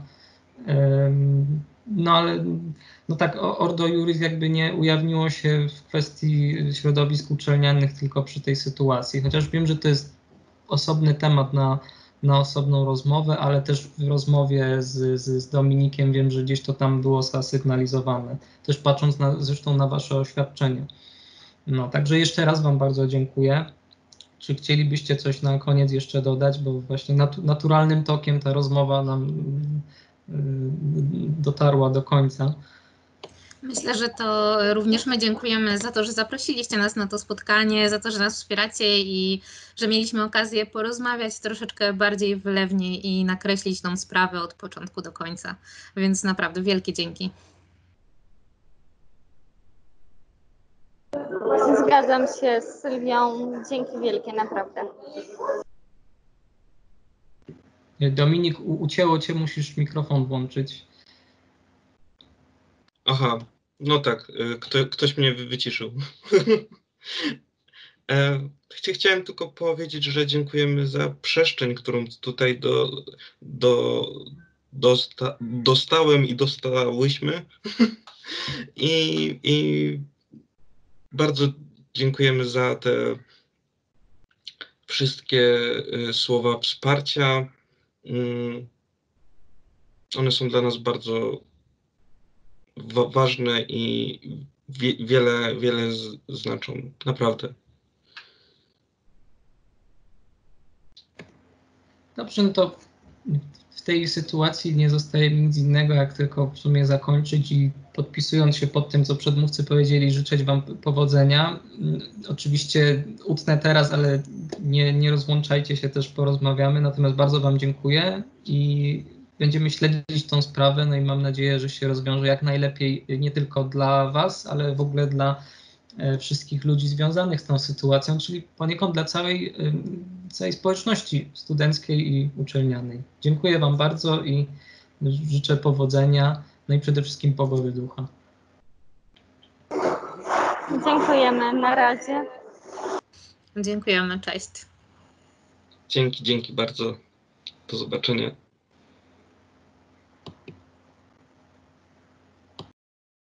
No ale no tak, Ordo Iuris jakby nie ujawniło się w kwestii środowisk uczelnianych tylko przy tej sytuacji, chociaż wiem, że to jest osobny temat na osobną rozmowę, ale też w rozmowie z Dominikiem wiem, że gdzieś to tam było zasygnalizowane, też patrząc zresztą na wasze oświadczenie. No, także jeszcze raz wam bardzo dziękuję. Czy chcielibyście coś na koniec jeszcze dodać, bo właśnie naturalnym tokiem ta rozmowa nam dotarła do końca. Myślę, że to również my dziękujemy za to, że zaprosiliście nas na to spotkanie, za to, że nas wspieracie i że mieliśmy okazję porozmawiać troszeczkę bardziej wylewnie i nakreślić tą sprawę od początku do końca. Więc naprawdę wielkie dzięki. Zgadzam się z Sylwią. Dzięki wielkie, naprawdę. Dominik, ucięło cię, musisz mikrofon włączyć. Aha, no tak, ktoś mnie wyciszył. Chciałem tylko powiedzieć, że dziękujemy za przestrzeń, którą tutaj dostałem i dostałyśmy. I bardzo dziękujemy za te wszystkie słowa wsparcia. One są dla nas bardzo ważne i wiele znaczą, naprawdę. Dobrze, no to w tej sytuacji nie zostaje mi nic innego, jak tylko w sumie zakończyć i podpisując się pod tym, co przedmówcy powiedzieli, życzeć Wam powodzenia. Oczywiście utnę teraz, ale nie rozłączajcie się, też porozmawiamy, natomiast bardzo Wam dziękuję i będziemy śledzić tą sprawę, no i mam nadzieję, że się rozwiąże jak najlepiej, nie tylko dla Was, ale w ogóle dla wszystkich ludzi związanych z tą sytuacją, czyli poniekąd dla całej społeczności studenckiej i uczelnianej. Dziękuję Wam bardzo i życzę powodzenia, no i przede wszystkim pogody ducha. Dziękujemy, na razie. Dziękujemy, cześć. Dzięki bardzo. Do zobaczenia.